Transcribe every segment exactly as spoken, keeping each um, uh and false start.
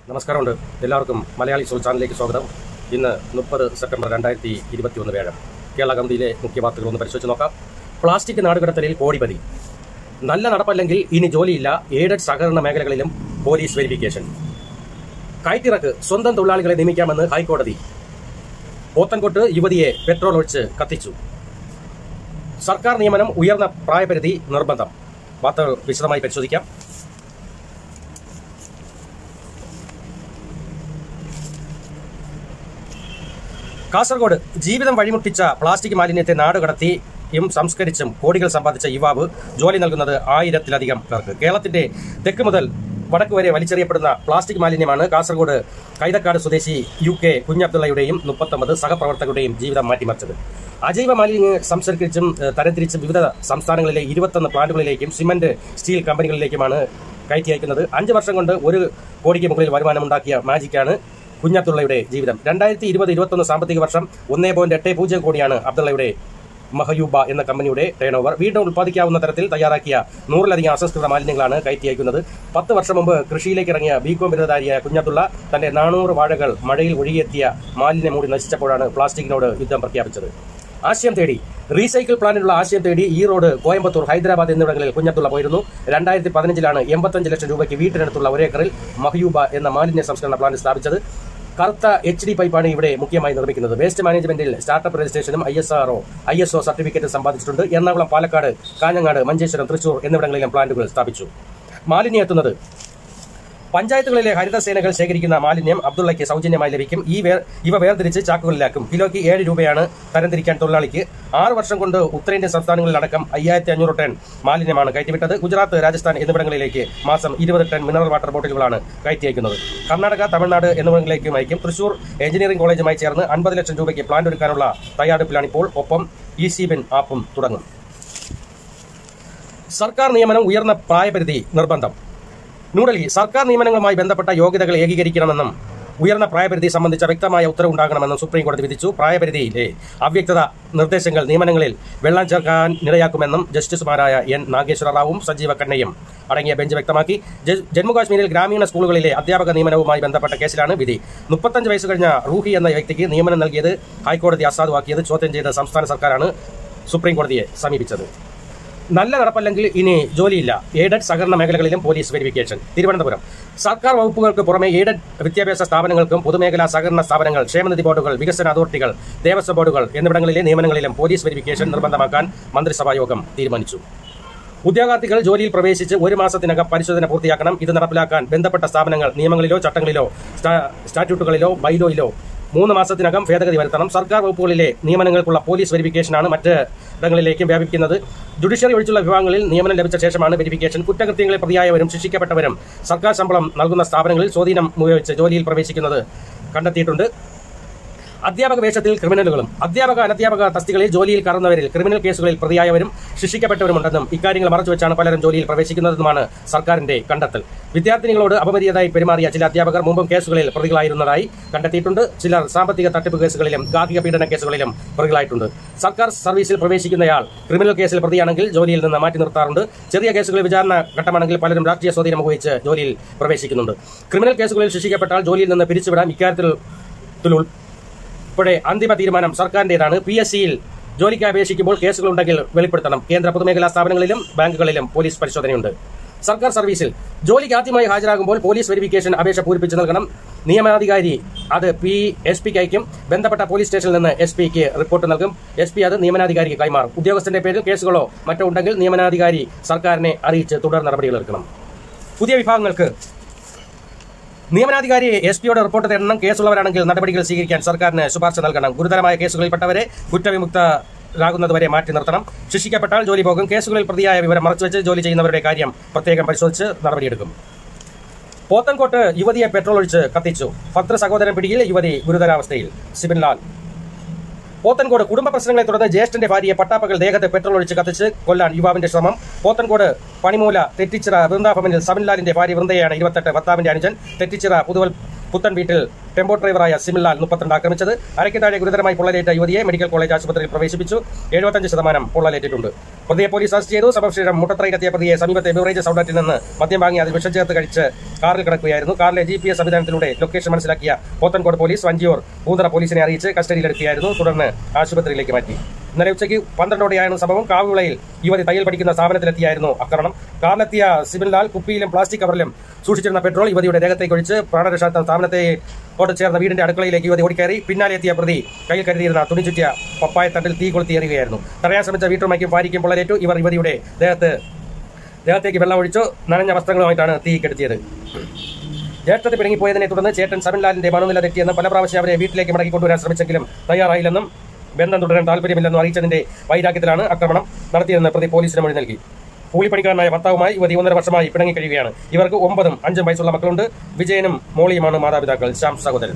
നമസ്കാരമുണ്ട് എല്ലാവർക്കും മലയാളി സോൾ ചാനലിലേക്ക് സ്വാഗതം. ഇന്ന് മുപ്പത് സെപ്റ്റംബർ രണ്ടായിരത്തി ഇരുപത്തി ഒന്ന് വ്യാഴം. കേരള കൗമുദിയിലെ മുഖ്യ വാർത്തകൾ ഒന്ന് പരിശോധിച്ച് നോക്കാം. പ്ലാസ്റ്റിക് നാടുകടത്തലിൽ കോടിപതി. നല്ല നടപ്പല്ലെങ്കിൽ ഇനി ജോലിയില്ല. എയ്ഡഡ് സഹകരണ മേഖലകളിലും പോലീസ് വെരിഫിക്കേഷൻ. കയറ്റിറക്ക് സ്വന്തം തൊഴിലാളികളെ നിയമിക്കാമെന്ന് ഹൈക്കോടതി. പോത്തൻകോട്ട് യുവതിയെ പെട്രോൾ ഒഴിച്ച് കത്തിച്ചു. സർക്കാർ നിയമനം ഉയർന്ന പ്രായപരിധി നിർബന്ധം. വാർത്തകൾ വിശദമായി പരിശോധിക്കാം. കാസർഗോഡ് ജീവിതം വഴിമുട്ടിച്ച പ്ലാസ്റ്റിക് മാലിന്യത്തെ നാടുകടത്തിയും സംസ്കരിച്ചും കോടികൾ സമ്പാദിച്ച യുവാവ് ജോലി നൽകുന്നത് ആയിരത്തിലധികം പേർക്ക്. കേരളത്തിന്റെ തെക്ക് മുതൽ വടക്ക് വരെ വലിച്ചെറിയപ്പെടുന്ന പ്ലാസ്റ്റിക് മാലിന്യമാണ് കാസർഗോഡ് കൈതക്കാട് സ്വദേശി യു കെ കുഞ്ഞബ്ദുള്ളയുടെയും മുപ്പത്തൊമ്പത് സഹപ്രവർത്തകരുടെയും ജീവിതം മാറ്റിമറിച്ചത്. അജൈവ മാലിന്യങ്ങൾ സംസ്കരിച്ചും തരംതിരിച്ചും വിവിധ സംസ്ഥാനങ്ങളിലെ ഇരുപത്തൊന്ന് പ്ലാന്റുകളിലേക്കും സിമന്റ് സ്റ്റീൽ കമ്പനികളിലേക്കുമാണ് കയറ്റി അയക്കുന്നത്. അഞ്ച് വർഷം കൊണ്ട് ഒരു കോടിക്ക് മുകളിൽ വരുമാനമുണ്ടാക്കിയ മാജിക്കാണ് കുഞ്ഞബ്ദുള്ളയുടെ ജീവിതം. രണ്ടായിരത്തി ഇരുപത് ഇരുപത്തൊന്ന് സാമ്പത്തിക വർഷം ഒന്നേ പോയിന്റ് എട്ട് പൂജ്യം കോടിയാണ് അബ്ദുള്ളയുടെ മഹയൂബ എന്ന കമ്പനിയുടെ ടേൺ ഓവർ. വീണ്ടും ഉൽപ്പാദിക്കാവുന്ന തരത്തിൽ തയ്യാറാക്കിയ നൂറിലധികം അസംസ്കൃത മാലിന്യങ്ങളാണ് കയറ്റി അയക്കുന്നത്. പത്ത് വർഷം മുമ്പ് കൃഷിയിലേക്ക് ഇറങ്ങിയ ബികോം ബിരുദധാരിയായ കുഞ്ഞബ്ദുള്ള തന്റെ നാനൂറ് വാഴകൾ മഴയിൽ ഒഴുകിയെത്തിയ മാലിന്യം മൂടി നശിച്ചപ്പോഴാണ് പ്ലാസ്റ്റിക്കിനോട് യുദ്ധം പ്രഖ്യാപിച്ചത്. ആശയം തേടി റീസൈക്കിൾ പ്ലാന്റിനുള്ള ആശയം തേടി ഈറോഡ്, കോയമ്പത്തൂർ, ഹൈദരാബാദ് എന്നിവിടങ്ങളിൽ കുഞ്ഞബ്ദുള്ള പോയിരുന്നു. രണ്ടായിരത്തി പതിനഞ്ചിലാണ് എൺപത്തഞ്ച് ലക്ഷം രൂപയ്ക്ക് വീട്ടിനടുത്തുള്ള ഒരേക്കറിൽ മഹയൂബ എന്ന മാലിന്യ സംസ്കരണ പ്ലാന്റ് സ്ഥാപിച്ചത്. കറുത്ത എച്ച് ഡി പൈപ്പാണ് ഇവിടെ മുഖ്യമായി നിർമ്മിക്കുന്നത്. വേസ്റ്റ് മാനേജ്മെന്റിൽ സ്റ്റാർട്ടപ്പ് രജിസ്ട്രേഷനും I S R O I S O certificate സമ്പാദിച്ചിട്ടുണ്ട്. എറണാകുളം, പാലക്കാട്, കാഞ്ഞങ്ങാട്, മഞ്ചേശ്വരം, തൃശൂർ എന്നിവിടങ്ങളിലും പ്ലാന്റുകൾ സ്ഥാപിച്ചു. മാലിന്യം എത്തുന്നത് പഞ്ചായത്തുകളിലെ ഹരിതസേനകൾ ശേഖരിക്കുന്ന മാലിന്യം അബ്ദുള്ളയ്ക്ക് സൗജന്യമായി ലഭിക്കും. ഈ ഇവ വേർതിരിച്ച് ചാക്കുകളിലാക്കും. കിലോയ്ക്ക് ഏഴ് രൂപയാണ് തരംതിരിക്കാൻ തൊഴിലാളിക്ക്. ആറ് വർഷം കൊണ്ട് ഉത്തരേന്ത്യൻ സംസ്ഥാനങ്ങളിലടക്കം അയ്യായിരത്തി അഞ്ഞൂറ് ടൺ മാലിന്യമാണ് കയറ്റിവിട്ടത്. ഗുജറാത്ത്, രാജസ്ഥാൻ എന്നിവിടങ്ങളിലേക്ക് മാസം ഇരുപത് ടൺ മിനറൽ വാട്ടർ ബോട്ടിലുകളാണ് കയറ്റി അയക്കുന്നത്. കർണാടക, തമിഴ്നാട് എന്നിവിടങ്ങളിലേക്കും അയക്കും. തൃശൂർ എഞ്ചിനീയറിംഗ് കോളേജുമായി ചേർന്ന് അൻപത് ലക്ഷം രൂപയ്ക്ക് പ്ലാന്റ് ഒരുക്കാനുള്ള തയ്യാറെടുപ്പിലാണിപ്പോൾ. ഒപ്പം ഇ സി ബിൻ ആപ്പും തുടങ്ങും. സർക്കാർ നിയമനം ഉയർന്ന പ്രായപരിധി നിർബന്ധം. ന്യൂഡൽഹി. സർക്കാർ നിയമനങ്ങളുമായി ബന്ധപ്പെട്ട യോഗ്യതകൾ ഏകീകരിക്കണമെന്നും ഉയർന്ന പ്രായപരിധി സംബന്ധിച്ച വ്യക്തമായ ഉത്തരവുണ്ടാകണമെന്നും സുപ്രീം കോടതി വിധിച്ചു. പ്രായപരിധിയിലെ അവ്യക്തത നിർദ്ദേശങ്ങൾ നിയമനങ്ങളിൽ വെള്ളം ചേർക്കാൻ ഇടയാക്കുമെന്നും ജസ്റ്റിസുമാരായ എൻ നാഗേശ്വര റാവുവും സഞ്ജീവ ഖന്നയും അടങ്ങിയ ബെഞ്ച് വ്യക്തമാക്കി. ജമ്മുകാശ്മീരിൽ ഗ്രാമീണ സ്കൂളുകളിലെ അധ്യാപക നിയമനവുമായി ബന്ധപ്പെട്ട കേസിലാണ് വിധി. മുപ്പത്തഞ്ച് വയസ്സ് കഴിഞ്ഞ റൂഹി എന്ന വ്യക്തിക്ക് നിയമനം നൽകിയത് ഹൈക്കോടതി അസാധുവാക്കിയത് ചോദ്യം ചെയ്ത സംസ്ഥാന സർക്കാരാണ് സുപ്രീം കോടതിയെ സമീപിച്ചത്. നല്ല നടപ്പല്ലെങ്കിൽ ഇനി ജോലിയില്ല. എയ്ഡഡ് സഹകരണ മേഖലകളിലും പോലീസ് വെരിഫിക്കേഷൻ. തിരുവനന്തപുരം. സർക്കാർ വകുപ്പുകൾക്ക് പുറമെ എയ്ഡഡ് വിദ്യാഭ്യാസ സ്ഥാപനങ്ങൾക്കും പൊതുമേഖലാ സഹകരണ സ്ഥാപനങ്ങൾ, ക്ഷേമനിധി ബോർഡുകൾ, വികസന അതോറിറ്റികൾ, ദേവസ്വം ബോർഡുകൾ എന്നിവിടങ്ങളിലെ നിയമനങ്ങളിലും പോലീസ് വെരിഫിക്കേഷൻ നിർബന്ധമാക്കാൻ മന്ത്രിസഭാ യോഗം തീരുമാനിച്ചു. ഉദ്യോഗാർത്ഥികൾ ജോലിയിൽ പ്രവേശിച്ച് ഒരു മാസത്തിനകം പരിശോധന പൂർത്തിയാക്കണം. ഇത് നടപ്പിലാക്കാൻ ബന്ധപ്പെട്ട സ്ഥാപനങ്ങൾ നിയമങ്ങളിലോ ചട്ടങ്ങളിലോ സ്റ്റാറ്റ്യൂട്ടുകളിലോ ബൈലോയിലോ മൂന്ന് മാസത്തിനകം ഭേദഗതി വരുത്തണം. സർക്കാർ വകുപ്പുകളിലെ നിയമനങ്ങൾക്കുള്ള പോലീസ് വെരിഫിക്കേഷനാണ് മറ്റിടങ്ങളിലേക്കും വ്യാപിക്കുന്നത്. ജുഡീഷ്യറി ഒഴിച്ചുള്ള വിഭാഗങ്ങളിൽ നിയമനം ലഭിച്ച ശേഷമാണ് വെരിഫിക്കേഷൻ. കുറ്റകൃത്യങ്ങളിൽ പ്രതിയായവരും ശിക്ഷിക്കപ്പെട്ടവരും സർക്കാർ ശമ്പളം നൽകുന്ന സ്ഥാപനങ്ങളിൽ സ്വാധീനം ഉപയോഗിച്ച് ജോലിയിൽ പ്രവേശിക്കുന്നത് കണ്ടെത്തിയിട്ടുണ്ട്. അധ്യാപക വേഷത്തിൽ ക്രിമിനലുകളും. അധ്യാപക, അനധ്യാപക തസ്തികളിൽ ജോലിയിൽ കയറുന്നവരിൽ ക്രിമിനൽ കേസുകളിൽ പ്രതിയായവരും ശിക്ഷിക്കപ്പെട്ടവരുമുണ്ടെന്നും ഇക്കാര്യങ്ങൾ മറച്ചുവെച്ചാണ് പലരും ജോലിയിൽ പ്രവേശിക്കുന്നതെന്നുമാണ് സർക്കാരിന്റെ കണ്ടെത്തൽ. വിദ്യാർത്ഥിനികളോട് അപമര്യാദയായി പെരുമാറിയ ചില അധ്യാപകർ മുമ്പും കേസുകളിൽ പ്രതികളായിരുന്നതായി കണ്ടെത്തിയിട്ടുണ്ട്. ചിലർ സാമ്പത്തിക തട്ടിപ്പ് കേസുകളിലും ഗാർഹിക പീഡന കേസുകളിലും പ്രതികളായിട്ടുണ്ട്. സർക്കാർ സർവീസിൽ പ്രവേശിക്കുന്നയാൾ ക്രിമിനൽ കേസിൽ പ്രതിയാണെങ്കിൽ ജോലിയിൽ നിന്ന് മാറ്റി നിർത്താറുണ്ട്. ചെറിയ കേസുകളിൽ വിചാരണ ഘട്ടമാണെങ്കിൽ പലരും രാഷ്ട്രീയ സ്വാധീനം ഉപയോഗിച്ച് ജോലിയിൽ പ്രവേശിക്കുന്നുണ്ട്. ക്രിമിനൽ കേസുകളിൽ ശിക്ഷിക്കപ്പെട്ടാൽ ജോലിയിൽ നിന്ന് പിരിച്ചുവിടാം. ഇക്കാര്യത്തിൽ ഇപ്പോഴേ അന്തിമ തീരുമാനം സർക്കാരിന്റേതാണ്. പി എസ് സിയിൽ ജോലിക്ക് അപേക്ഷിക്കുമ്പോൾ കേസുകളുണ്ടെങ്കിൽ വെളിപ്പെടുത്തണം. കേന്ദ്ര പൊതുമേഖലാ സ്ഥാപനങ്ങളിലും ബാങ്കുകളിലും പോലീസ് പരിശോധനയുണ്ട്. സർക്കാർ സർവീസിൽ ജോലിക്ക് ആദ്യമായി ഹാജരാകുമ്പോൾ പോലീസ് വെരിഫിക്കേഷൻ അപേക്ഷ പൂരിപ്പിച്ച് നൽകണം. നിയമനാധികാരി അത് പി എസ് പിക്ക് അയക്കും. ബന്ധപ്പെട്ട പോലീസ് സ്റ്റേഷനിൽ നിന്ന് എസ് പിക്ക് റിപ്പോർട്ട് നൽകും. എസ് പി അത് നിയമനാധികാരിക്ക് കൈമാറും. ഉദ്യോഗസ്ഥന്റെ പേരിൽ കേസുകളോ മറ്റോ ഉണ്ടെങ്കിൽ നിയമനാധികാരി സർക്കാരിനെ അറിയിച്ച് തുടർ നടപടികളെടുക്കണം. പുതിയ വിഭാഗങ്ങൾക്ക് നിയമനാധികാരി എസ് പിയോട് റിപ്പോർട്ട് തേടണം. കേസുള്ളവരാണെങ്കിൽ നടപടികൾ സ്വീകരിക്കാൻ സർക്കാരിന് ശുപാർശ നൽകണം. ഗുരുതരമായ കേസുകളിൽപ്പെട്ടവരെ കുറ്റവിമുക്തരാകുന്നതുവരെ മാറ്റി നിർത്തണം. ശിക്ഷിക്കപ്പെട്ടാൽ ജോലി പോകും. കേസുകളിൽ പ്രതിയായ വിവരം മറച്ചുവെച്ച് ജോലി ചെയ്യുന്നവരുടെ കാര്യം പ്രത്യേകം പരിശോധിച്ച് നടപടിയെടുക്കും. പോത്തൻകോട്ട് യുവതിയെ പെട്രോൾ ഒഴിച്ച് കത്തിച്ചു. ഭദ്ര സഹോദരൻ പിടിയിൽ, യുവതി ഗുരുതരാവസ്ഥയിൽ. സിബിൻലാൽ. പോത്തൻകോട് കുടുംബ പ്രശ്നങ്ങളെ തുടർന്ന് ജ്യേഷ്ഠന്റെ ഭാര്യയെ പട്ടാപ്പകൽ ദേഹത്ത് പെട്രോൾ ഒഴിച്ച് കത്തിച്ച് കൊല്ലാൻ യുവാവിന്റെ ശ്രമം. പോത്തൻകോട് പണിമൂല തെറ്റിച്ചിറ വൃന്ദാഭവനിൽ സബിൻലാലിന്റെ ഭാര്യ വൃന്ദയാണ് ഇരുപത്തെട്ട്. ഭർത്താവിന്റെ അനുജൻ തെറ്റിച്ചിറ പുതുവൽ പുത്തൻ വീട്ടിൽ ടെമ്പോ ഡ്രൈവറായ സിമിലാൽ മുപ്പത്തിരണ്ട് ആക്രമിച്ചത്. അരയ്ക്ക് താഴെ ഗുരുതരമായി പൊള്ളലേറ്റ യുവതിയെ മെഡിക്കൽ കോളേജ് ആശുപത്രിയിൽ പ്രവേശിപ്പിച്ചു. എഴുപത്തഞ്ച് ശതമാനം പൊള്ളലേറ്റിട്ടുണ്ട്. പ്രതിയെ പോലീസ് അറസ്റ്റ് ചെയ്തു. സംഭവശേഷം മുട്ടത്രയിലെത്തിയ പ്രതിയെ സമീപത്തെ ബിവറേജസ് ഔട്ട്ലെറ്റിൽ നിന്ന് മദ്യം വാങ്ങി അതിൽ വിഷം ചേർത്ത് കഴിച്ച് കാറിൽ കിടക്കുകയായിരുന്നു. കാറിലെ ജി പി എസ് സംവിധാനത്തിലൂടെ ലൊക്കേഷൻ മനസ്സിലാക്കിയ പോത്തൻകോട് പോലീസ് വഞ്ചിയൂർ പൂന്തറ പോലീസിനെ അറിയിച്ച് കസ്റ്റഡിയിലെടുക്കുകയായിരുന്നു. തുടർന്ന് ആശുപത്രിയിലേക്ക് മാറ്റി. ഇന്നലെ ഉച്ചയ്ക്ക് പന്ത്രണ്ടോടെയായിരുന്നു സംഭവം. കാവുവിളയിൽ യുവതി തയ്യൽ പഠിക്കുന്ന സ്ഥാപനത്തിലെത്തിയായിരുന്നു ആക്രമണം. കാറിലെത്തിയ സിബിൻലാൽ കുപ്പിയിലും പ്ലാസ്റ്റിക് കവറിലും സൂക്ഷിച്ചിരുന്ന പെട്രോൾ യുവതിയുടെ ദേഹത്തേക്ക് ഒഴിച്ച് പ്രാണരക്ഷാർത്ഥം സ്ഥാപനത്തോട് ചേർന്ന വീടിന്റെ അടുക്കളയിലേക്ക് യുവതി ഓടിക്കയറി. പിന്നാലെ എത്തിയ പ്രതി കയ്യിൽ കരുതിയിരുന്ന തുണി ചുറ്റിയ പപ്പായത്തട്ടിൽ തീ കൊളുത്തി എറിയുകയായിരുന്നു. തടയാൻ ശ്രമിച്ച വീട്ടുമ്മയ്ക്കും ഭാര്യയ്ക്കും പൊള്ളലേറ്റു. ഇവർ യുവതിയുടെ ദേഹത്ത് ദേഹത്തേക്ക് വെള്ളം ഒഴിച്ചു നനഞ്ഞ വസ്ത്രങ്ങളുമായിട്ടാണ് തീ കെടുത്തിയത്. ജ്യേഷ്ഠത്തെ പിണങ്ങിപ്പോയതിനെ തുടർന്ന് ചേട്ടൻ സബിൻലാലിന്റെ മനോനില തെറ്റിയെന്നും പല പ്രാവശ്യം അവരെ വീട്ടിലേക്ക് മടക്കി കൊണ്ടുവരാൻ ശ്രമിച്ചെങ്കിലും തയ്യാറായില്ലെന്നും ബന്ധം തുടരാൻ താല്പര്യമില്ലെന്നും അറിയിച്ചതിന്റെ വൈരാഗ്യത്തിലാണ് ആക്രമണം നടത്തിയതെന്ന് പ്രതി പോലീസിന് മൊഴി നൽകി. കൂലിപ്പണിക്കാരനായ ഭർത്താവുമായി യുവതി ഒന്നര വർഷമായി പിണങ്ങിക്കഴിയുകയാണ്. ഇവർക്ക് ഒമ്പതും അഞ്ചും വയസ്സുള്ള മക്കളുണ്ട്. വിജയനും മോളിയുമാണ് മാതാപിതാക്കൾ. ശ്യാം സഹോദരൻ.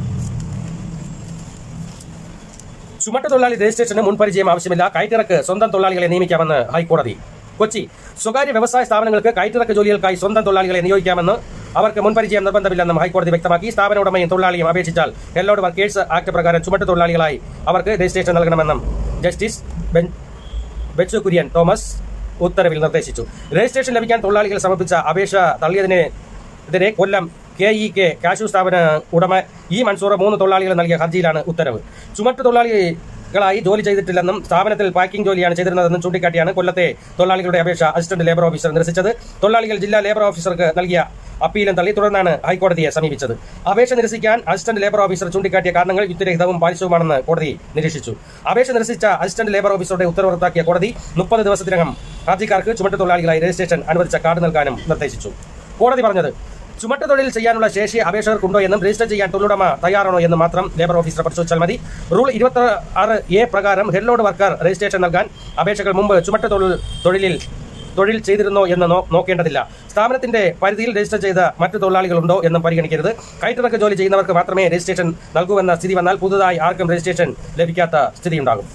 ചുമട്ട് തൊഴിലാളി രജിസ്ട്രേഷന് മുൻപരിചയം ആവശ്യമില്ല. കയറ്റിറക്ക് സ്വന്തം തൊഴിലാളികളെ നിയമിക്കാമെന്ന് ഹൈക്കോടതി. കൊച്ചി സ്വകാര്യ വ്യവസായ സ്ഥാപനങ്ങൾക്ക് കയറ്റിറക്ക് ജോലികൾക്കായി സ്വന്തം തൊഴിലാളികളെ നിയോഗിക്കാമെന്ന് അവർക്ക് മുൻപരിചയം നിർബന്ധമില്ലെന്നും ഹൈക്കോടതി വ്യക്തമാക്കി. സ്ഥാപന ഉടമയും തൊഴിലാളിയും അപേക്ഷിച്ചാൽ ഹെല്ലോഡ് വർക്കേഴ്സ് ആക്ട് പ്രകാരം ചുമട്ട് തൊഴിലാളികളായി അവർക്ക് രജിസ്ട്രേഷൻ നൽകണമെന്നും ജസ്റ്റിസ് ബെച്ചു കുര്യൻ തോമസ് ഉത്തരവിൽ നിർദ്ദേശിച്ചു. രജിസ്ട്രേഷൻ ലഭിക്കാൻ തൊഴിലാളികൾ സമർപ്പിച്ച അപേക്ഷ തള്ളിയതിനെതിരെ കൊല്ലം കെ ഇ കെ കാശു സ്ഥാപന ഉടമ ഇ മൻസൂർ മൂന്ന് തൊഴിലാളികൾ നൽകിയ ഹർജിയിലാണ് ഉത്തരവ്. ചുമട്ട് തൊഴിലാളികളായി ജോലി ചെയ്തിട്ടില്ലെന്നും സ്ഥാപനത്തിൽ പാക്കിംഗ് ജോലിയാണ് ചെയ്തിരുന്നതെന്നും ചൂണ്ടിക്കാട്ടിയാണ് കൊല്ലത്തെ തൊഴിലാളികളുടെ അപേക്ഷ അസിസ്റ്റന്റ് ലേബർ ഓഫീസർ നിരസിച്ചത്. തൊഴിലാളികൾ ജില്ലാ ലേബർ ഓഫീസർക്ക് നൽകിയ അപ്പീലും തള്ളി. തുടർന്നാണ് ഹൈക്കോടതിയെ സമീപിച്ചത്. അപേക്ഷ നിരസിക്കാൻ അസിസ്റ്റന്റ് ലേബർ ഓഫീസർ ചൂണ്ടിക്കാട്ടിയ കാരണങ്ങൾ യുക്തിരഹിതവും പാലിച്ചതുമാണെന്ന് കോടതി നിരീക്ഷിച്ചു. അപേക്ഷ നിരസിച്ച അസിസ്റ്റന്റ് ലേബർ ഓഫീസറുടെ ഉത്തരവ് റദ്ദാക്കിയ കോടതി മുപ്പത് ദിവസത്തിനകം ഹർജിക്കാർക്ക് ചുമട്ട് തൊഴിലാളികളായി രജിസ്ട്രേഷൻ അനുവദിച്ച കാർഡ് നൽകാനും നിർദ്ദേശിച്ചു. കോടതി പറഞ്ഞത് ചുമട്ട് തൊഴിൽ ചെയ്യാനുള്ള ശേഷി അപേക്ഷകർക്കുണ്ടോ എന്നും രജിസ്റ്റർ ചെയ്യാൻ തൊഴിലുടമ തയ്യാറാണോ എന്നും മാത്രം ലേബർ ഓഫീസർ പരിശോധിച്ചാൽ മതി. റൂൾ ഇരുപത്തി ആറ് എ പ്രകാരം ഹെഡ്ലോഡ് വർക്കർ രജിസ്ട്രേഷൻ നൽകാൻ അപേക്ഷകൾ മുമ്പ് ചുമട്ട് തൊഴിലിൽ തൊഴിൽ ചെയ്തിരുന്നോ എന്ന് നോക്കേണ്ടതില്ല. സ്ഥാപനത്തിന്റെ പരിധിയിൽ രജിസ്റ്റർ ചെയ്ത മറ്റു തൊഴിലാളികളുണ്ടോ എന്നും പരിഗണിക്കരുത്. കയറ്റിറക്ക് ജോലി ചെയ്യുന്നവർക്ക് മാത്രമേ രജിസ്ട്രേഷൻ നൽകൂവെന്ന സ്ഥിതി വന്നാൽ പുതുതായി ആർക്കും രജിസ്ട്രേഷൻ ലഭിക്കാത്ത സ്ഥിതിയുണ്ടാകും.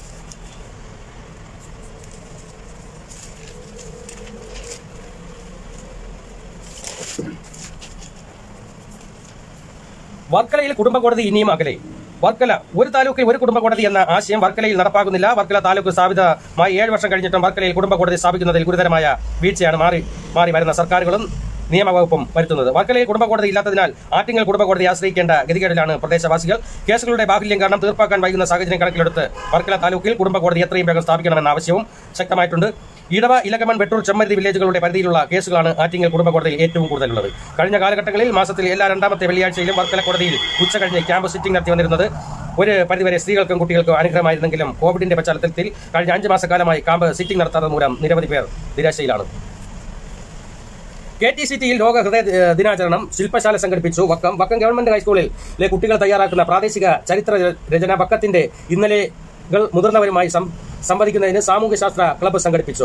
വർക്കലയിൽ കുടുംബ കോടതി ഇനിയും അകലെ. വർക്കല ഒരു താലൂക്കിൽ ഒരു കുടുംബ കോടതി എന്ന ആശയം വർക്കലയിൽ നടപ്പാകുന്നില്ല. വർക്കല താലൂക്ക് സ്ഥാപിതമായി ഏഴ് വർഷം കഴിഞ്ഞിട്ടും വർക്കലയിൽ കുടുംബ കോടതി സ്ഥാപിക്കുന്നതിൽ ഗുരുതരമായ വീഴ്ചയാണ് മാറി മാറി വരുന്ന സർക്കാരുകളും നിയമവകുപ്പും വരുത്തുന്നത്. വർക്കലയിൽ കുടുംബ കോടതി ഇല്ലാത്തതിനാൽ ആറ്റിങ്ങൽ കുടുംബ കോടതി ആശ്രയിക്കേണ്ട ഗതികേടിലാണ് പ്രദേശവാസികൾ. കേസുകളുടെ ബാഹുല്യം കാരണം തീർപ്പാക്കാൻ വൈകുന്ന സാഹചര്യം കണക്കിലെടുത്ത് വർക്കല താലൂക്കിൽ കുടുംബ കോടതി എത്രയും വേഗം സ്ഥാപിക്കണമെന്ന ആവശ്യവും ശക്തമായിട്ടുണ്ട്. ഇടവ, ഇലകമൺ, വെട്ടൂർ, ചെമ്മരുതി വില്ലേജുകളുടെ പരിധിയിലുള്ള കേസുകളാണ് ആറ്റിങ്ങൽ കുടുംബ കോടതിയിൽ ഏറ്റവും കൂടുതലുള്ളത്. കഴിഞ്ഞ കാലഘട്ടങ്ങളിൽ മാസത്തിൽ എല്ലാ രണ്ടാമത്തെ വെള്ളിയാഴ്ചയിലും വർക്കല കോടതിയിൽ ഉച്ചകഴിഞ്ഞ് ക്യാമ്പ് സിറ്റിംഗ് നടത്തി വന്നിരുന്നത് ഒരു പരിധിവരെ സ്ത്രീകൾക്കും കുട്ടികൾക്കും അനുഗ്രഹമായിരുന്നെങ്കിലും കോവിഡിന്റെ പശ്ചാത്തലത്തിൽ കഴിഞ്ഞ അഞ്ച് മാസക്കാലമായി ക്യാമ്പ് സിറ്റിംഗ് നടത്താത്തത് മൂലം നിരവധി പേർ നിരാശയിലാണ്. കെ ടി സി ടിയിൽ ലോക ഹൃദയ ദിനാചരണം ശില്പശാല സംഘടിപ്പിച്ചു. വക്കം വക്കം ഗവൺമെന്റ് ഹൈസ്കൂളിലെ കുട്ടികൾ തയ്യാറാക്കുന്ന പ്രാദേശിക ചരിത്ര രചന വക്കത്തിന്റെ ഇന്നലെകൾ മുതിർന്നവരുമായി സംവദിക്കുന്നതിന് സാമൂഹ്യശാസ്ത്ര ക്ലബ്ബ് സംഘടിപ്പിച്ചു.